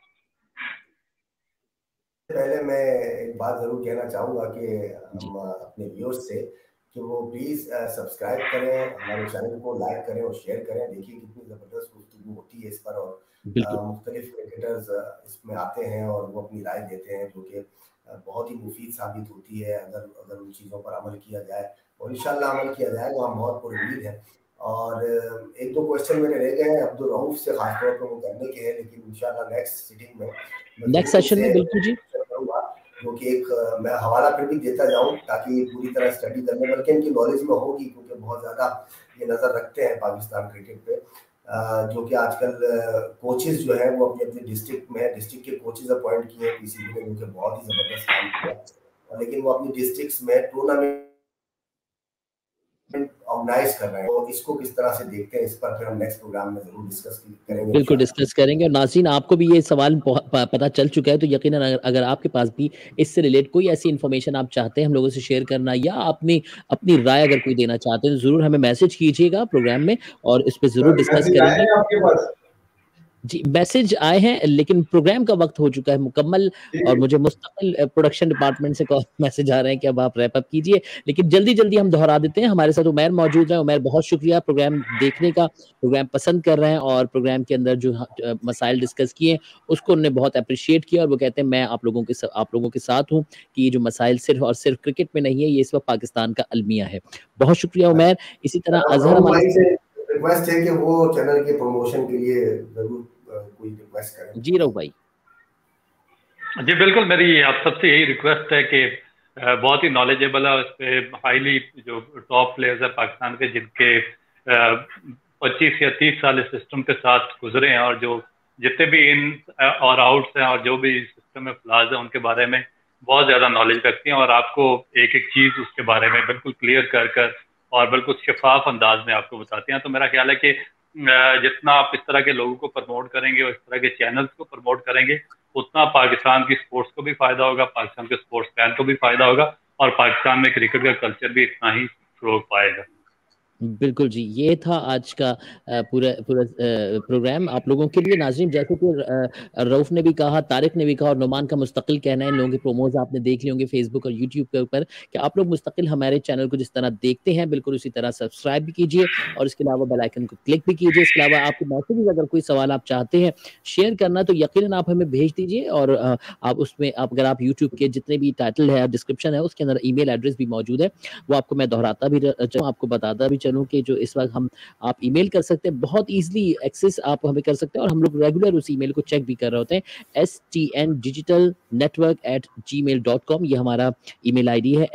पहले मैं एक बात जरूर कहना चाहूंगा कि हम अपने व्यूअर्स से कि वो प्लीज सब्सक्राइब करें, हमारे चैनल को लाइक करें और शेयर करें। देखिए कितनी जबरदस्त गुफ्तगू होती है इस पर और मुख्तलिफ क्रिकेटर्स इसमें आते हैं और वो अपनी राय देते हैं जो कि बहुत ही मुफीद साबित होती है अगर उन चीज़ों पर अमल किया जाए और इंशाल्लाह अमल किया जाए तो हम बहुत पुरुम्मीद हैं। और एक दो क्वेश्चन मेरे रह गए हैं अब्दुल रऊफ से खासतौर पर वो करने के हैं, लेकिन इंशाल्लाह नेक्स्ट सिटिंग में नेक्स्ट सेशन में बिल्कुल जी जो कि एक मैं हवाला फिर भी देता जाऊं ताकि पूरी तरह स्टडी करने बल्कि इनकी नॉलेज में होगी, क्योंकि बहुत ज़्यादा ये नज़र रखते हैं पाकिस्तान क्रिकेट पे। जो कि आजकल कोचेस जो है वो अपनी अपनी डिस्ट्रिक्ट के कोचेस अपॉइंट किए हैं पीसीबी ने, जो कि बहुत ही ज़बरदस्त काम किया, लेकिन वो अपनी डिस्ट्रिक्ट्स में टूर्नामेंट ऑर्गेनाइज कर रहे हैं। तो इसको किस तरह से देखते हैं इस पर फिर हम नेक्स्ट प्रोग्राम में जरूर डिस्कस करेंगे, बिल्कुल डिस्कस करेंगे। और नाज़रीन आपको भी ये सवाल पता चल चुका है तो यकीनन अगर आपके पास भी इससे रिलेट कोई ऐसी इन्फॉर्मेशन आप चाहते हैं हम लोगों से शेयर करना या अपनी राय अगर कोई देना चाहते हैं तो जरूर हमें मैसेज कीजिएगा प्रोग्राम में और इस पर जरूर डिस्कस करेंगे। आपके पास जी मैसेज आए हैं लेकिन प्रोग्राम का वक्त हो चुका है मुकम्मल और मुझे मुस्तकिल प्रोडक्शन डिपार्टमेंट से मैसेज आ रहे हैं कि अब आप रैप अप कीजिए, लेकिन जल्दी हम दोहरा देते हैं। हमारे साथ उमैर मौजूद है। उमैर बहुत शुक्रिया प्रोग्राम देखने का, प्रोग्राम पसंद कर रहे हैं और प्रोग्राम के अंदर जो मसाइल डिस्कस किए उसको उन्होंने बहुत अप्रिशिएट किया और वो कहते हैं मैं आप लोगों के साथ हूँ कि ये जो मसाइल सिर्फ और सिर्फ क्रिकेट में नहीं है, ये इस वक्त पाकिस्तान का अलमिया है। बहुत शुक्रिया उमैर। इसी तरह अजहर हमारे रिक्वेस्ट है कि वो चैनल के प्रमोशन के लिए जरूर कोई रिक्वेस्ट करें। जी रऊफ भाई जी बिल्कुल, मेरी आप सबसे यही रिक्वेस्ट है कि बहुत ही नॉलेजेबल है, उस पर हाईली जो टॉप प्लेयर्स है पाकिस्तान के जिनके 25 या 30 साल इस सिस्टम के साथ गुजरे हैं और जो जितने भी इन और आउट्स हैं और जो भी सिस्टम में फ्लाज है उनके बारे में बहुत ज़्यादा नॉलेज रखती हैं और आपको एक एक चीज़ उसके बारे में बिल्कुल क्लियर कर और बिल्कुल शफाफ अंदाज में आपको बताते हैं। तो मेरा ख्याल है कि जितना आप इस तरह के लोगों को प्रमोट करेंगे और इस तरह के चैनल्स को प्रमोट करेंगे उतना पाकिस्तान की स्पोर्ट्स को भी फायदा होगा, पाकिस्तान के स्पोर्ट्स फैन को भी फायदा होगा और पाकिस्तान में क्रिकेट का कल्चर भी इतना ही फ्लो पाएगा। बिल्कुल जी, ये था आज का पूरा प्रोग्राम आप लोगों के लिए नाज़रीन। जैसे कि रऊफ ने भी कहा, तारिक ने भी कहा और नुमान का मुस्तकिल कहना है, इन लोगों के प्रोमोज आपने देख लिए होंगे फेसबुक और यूट्यूब के ऊपर कि आप लोग मुस्तकिल हमारे चैनल को जिस तरह देखते हैं बिल्कुल उसी तरह सब्सक्राइब भी कीजिए और इसके अलावा बेल आइकन को क्लिक भी कीजिए। इसके अलावा आपके मैसेज अगर कोई सवाल आप चाहते हैं शेयर करना तो यकीनन आप हमें भेज दीजिए और आप उसमें अगर आप यूट्यूब के जितने भी टाइटल है डिस्क्रिप्शन है उसके अंदर ईमेल एड्रेस भी मौजूद है, वो आपको मैं दोहराता भी आपको बताता भी चलूँ कि जो इस वक्त आप ईमेल कर सकते हैं, बहुत इजीली एक्सेस आप हमें कर सकते हैं और हम लोग रेगुलर उस ईमेल को चेक भी कर रहे होते हैं। stndigitalnetwork@gmail.com ये हमारा ईमेल आईडी है।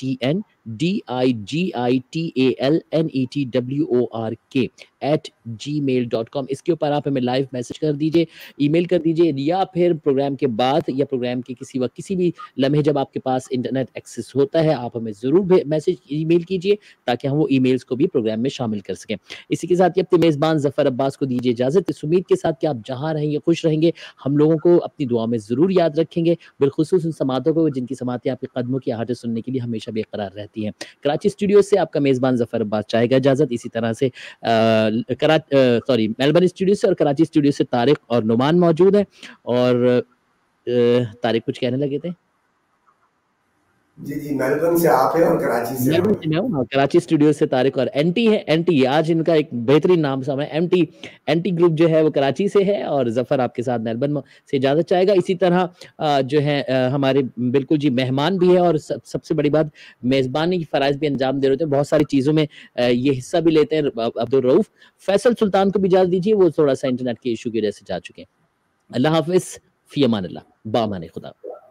stndigitalnetwork@gmail.com इसके ऊपर आप हमें लाइव मैसेज कर दीजिए, ईमेल कर दीजिए या फिर प्रोग्राम के बाद या प्रोग्राम के किसी वक्त किसी भी लम्हे जब आपके पास इंटरनेट एक्सेस होता है आप हमें जरूर मैसेज ईमेल कीजिए ताकि हम वो ईमेल्स को भी प्रोग्राम में शामिल कर सकें। इसी के साथ ही अपने मेजबान जफर अब्बास को दीजिए इजाजत इस उम्मीद के साथ कि आप जहां रहेंगे खुश रहेंगे, हम लोगों को अपनी दुआ में जरूर याद रखेंगे, बिलखुसूस उन समातों को जिनकी समातें आपके कदमों की आहटें सुनने के लिए हमेशा बेकरार रहती हैं। कराची स्टूडियो से आपका मेजबान जफर अब्बास चाहेगा इजाजत। इसी तरह से मेलबर्न स्टूडियो से और कराची स्टूडियो से तारिक और नुमान मौजूद है और तारिक कुछ कहने लगे थे। जी मेलबर्न से आप हैं और कराची से मैं हूं, कराची स्टूडियो से तारिक और एंटी है। एंटी आज इनका एक बेहतरीन नाम सामने, एंटी ग्रुप जो है वो कराची से है और जफर आपके साथ मेलबर्न से इजाजत चाहेगा। इसी तरह जो है हमारे बिल्कुल जी मेहमान भी है और सबसे बड़ी बात मेजबानी की फराइज भी अंजाम दे रहे होते हैं, बहुत सारी चीजों में ये हिस्सा भी लेते हैं। अब्दुल रऊफ फैसल सुल्तान को भी इजाजत दीजिए, वो थोड़ा सा इंटरनेट के इशू की वजह से जा चुके हैं। अल्लाह हाफिज, फी अमान अल्लाह, बामाने खुदा।